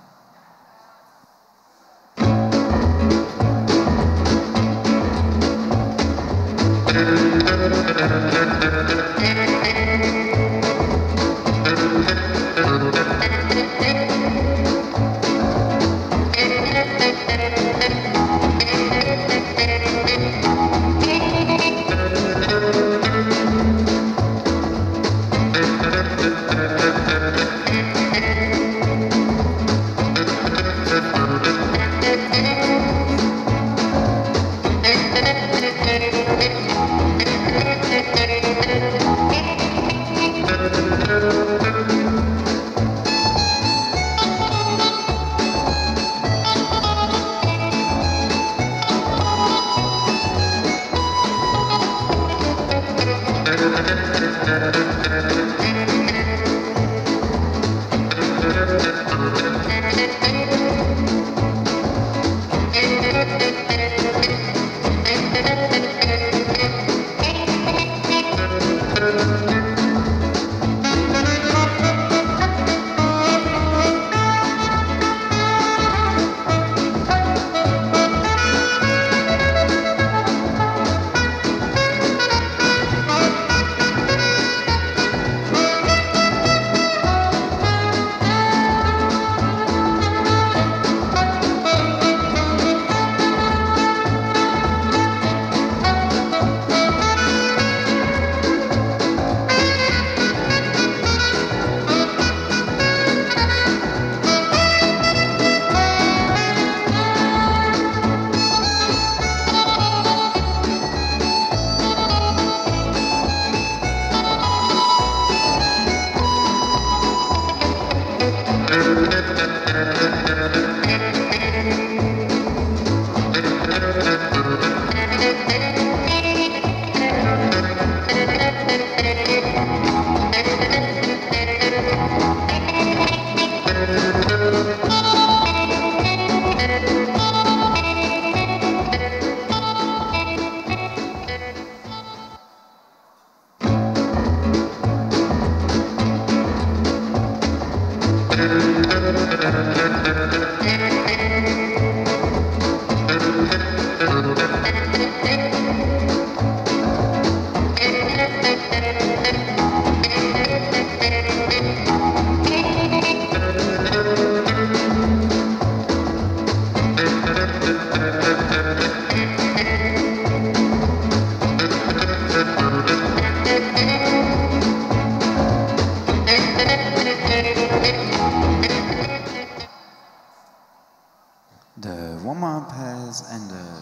The warm-up has ended.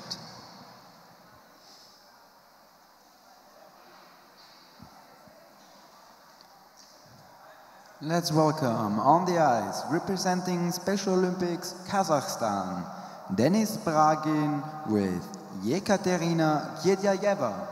Let's welcome on the ice, representing Special Olympics Kazakhstan, Denis Bragin with Yekaterina Yedyaeva.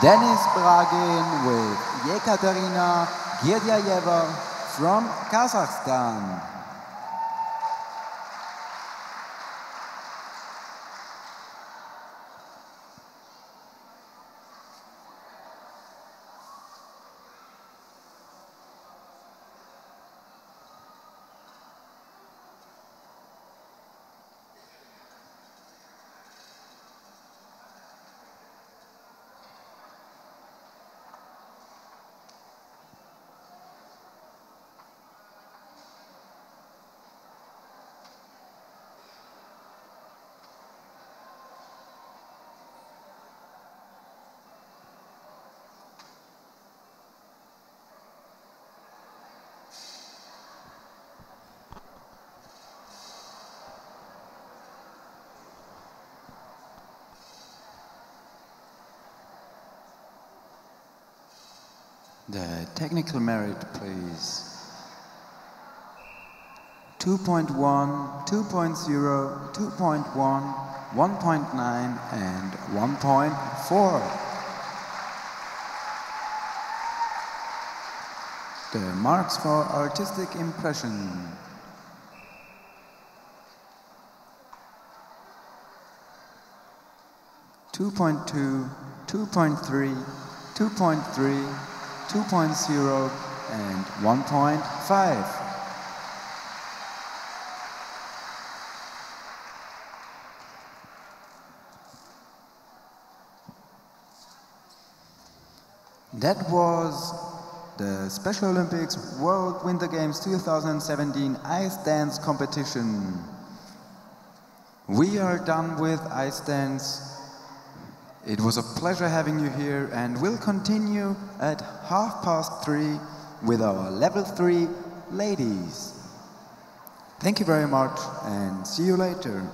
Denis Bragin with Yekaterina Girdjayeva from Kazakhstan. The technical merit, please. 2.1, 2.0, 2.1, 1.9 and 1.4. The marks for artistic impression. 2.2, 2.3, 2.3, 2.0 and 1.5. That was the Special Olympics World Winter Games 2017 ice dance competition. We are done with ice dance. It was a pleasure having you here, and we'll continue at 3:30 with our level 3 ladies. Thank you very much and see you later.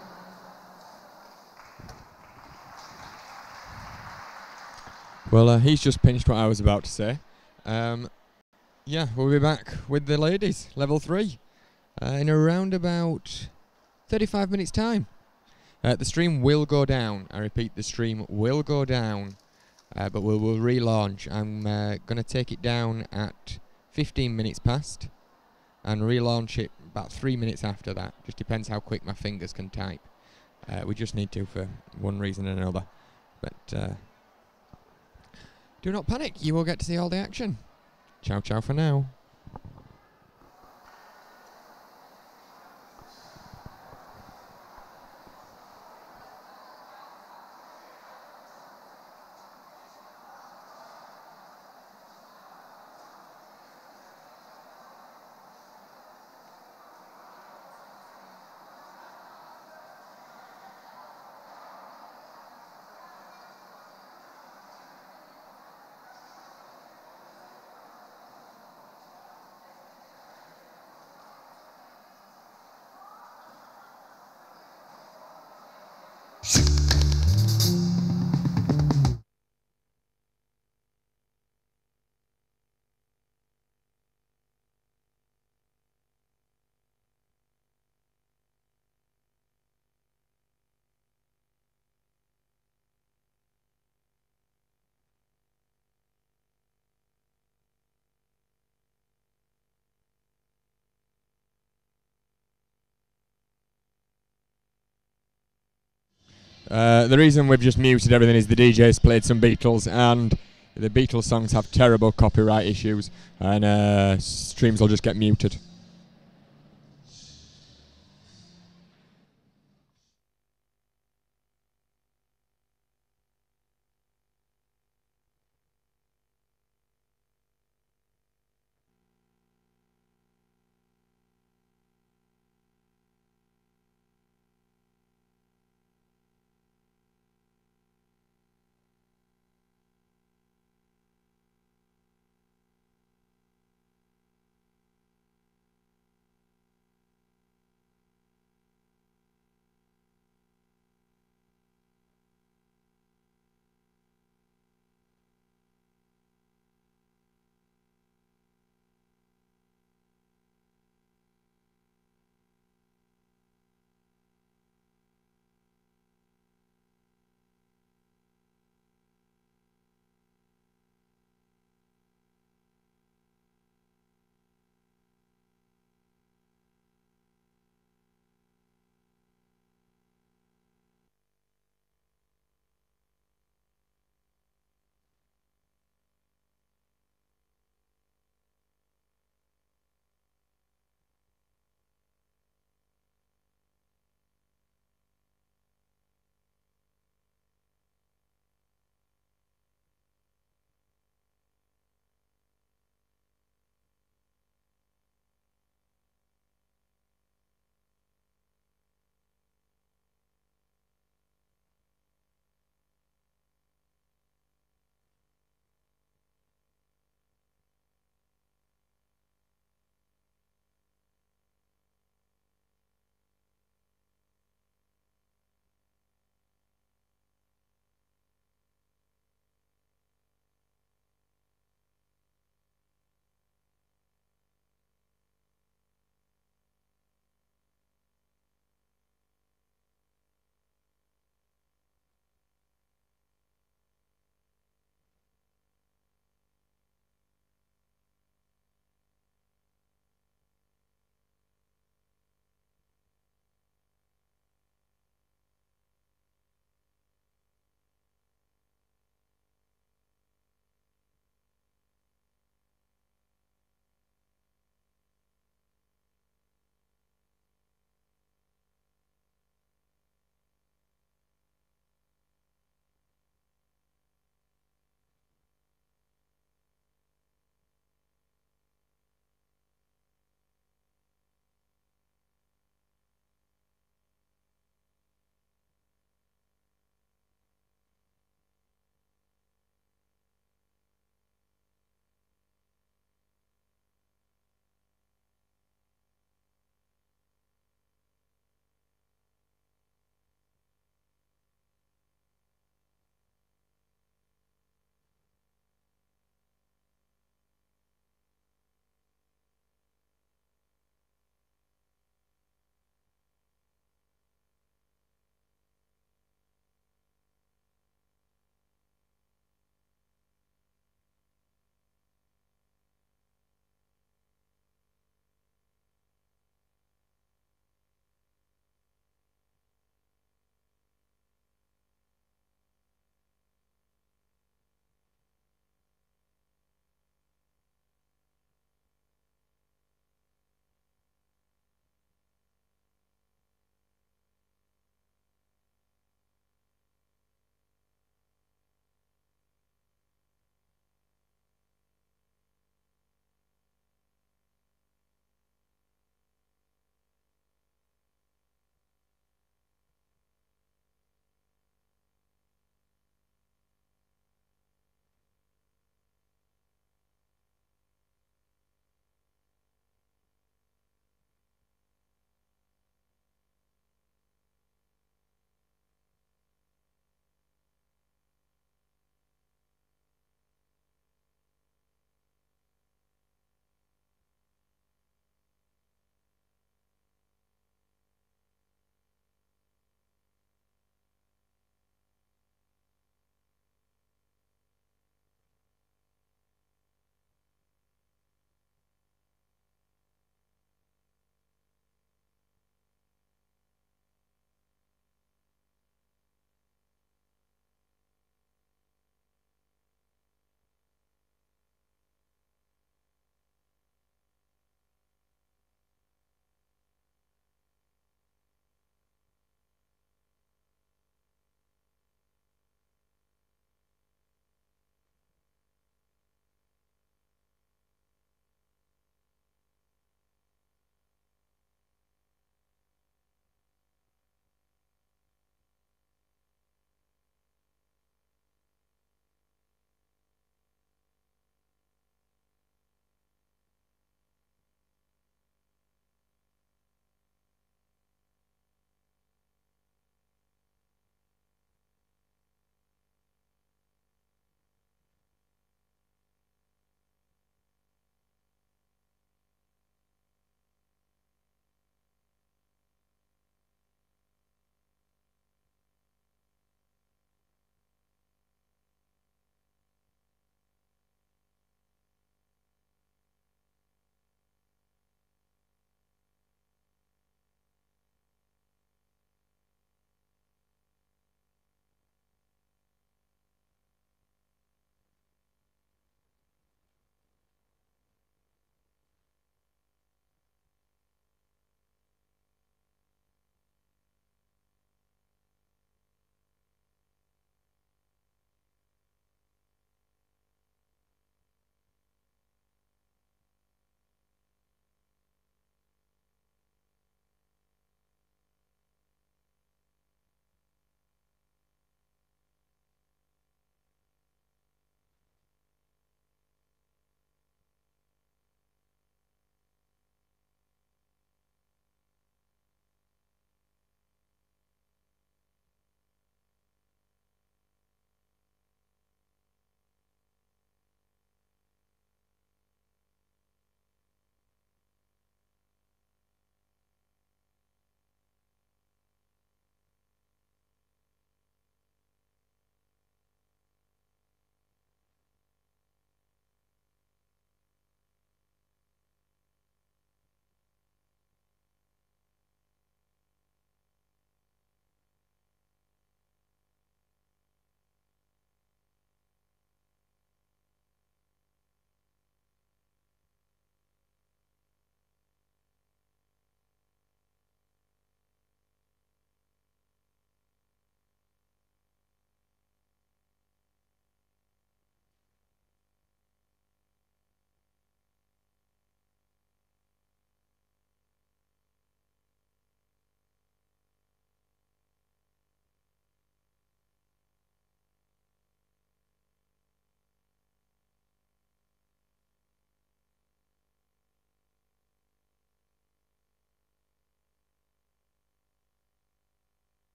Well, he's just finished what I was about to say. Yeah, we'll be back with the ladies, level 3, in around about 35 minutes' time. The stream will go down. I repeat, the stream will go down, but we'll relaunch. I'm going to take it down at 15 minutes past and relaunch it about 3 minutes after that. Just depends how quick my fingers can type. We just need to for one reason or another. But do not panic, you will get to see all the action. Ciao, ciao for now. The reason we've just muted everything is the DJ's played some Beatles, and the Beatles songs have terrible copyright issues, and streams will just get muted.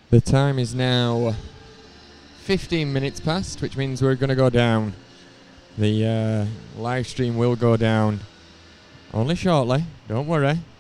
The time is now 15 minutes past, which means we're going to go down. The live stream will go down only shortly, don't worry.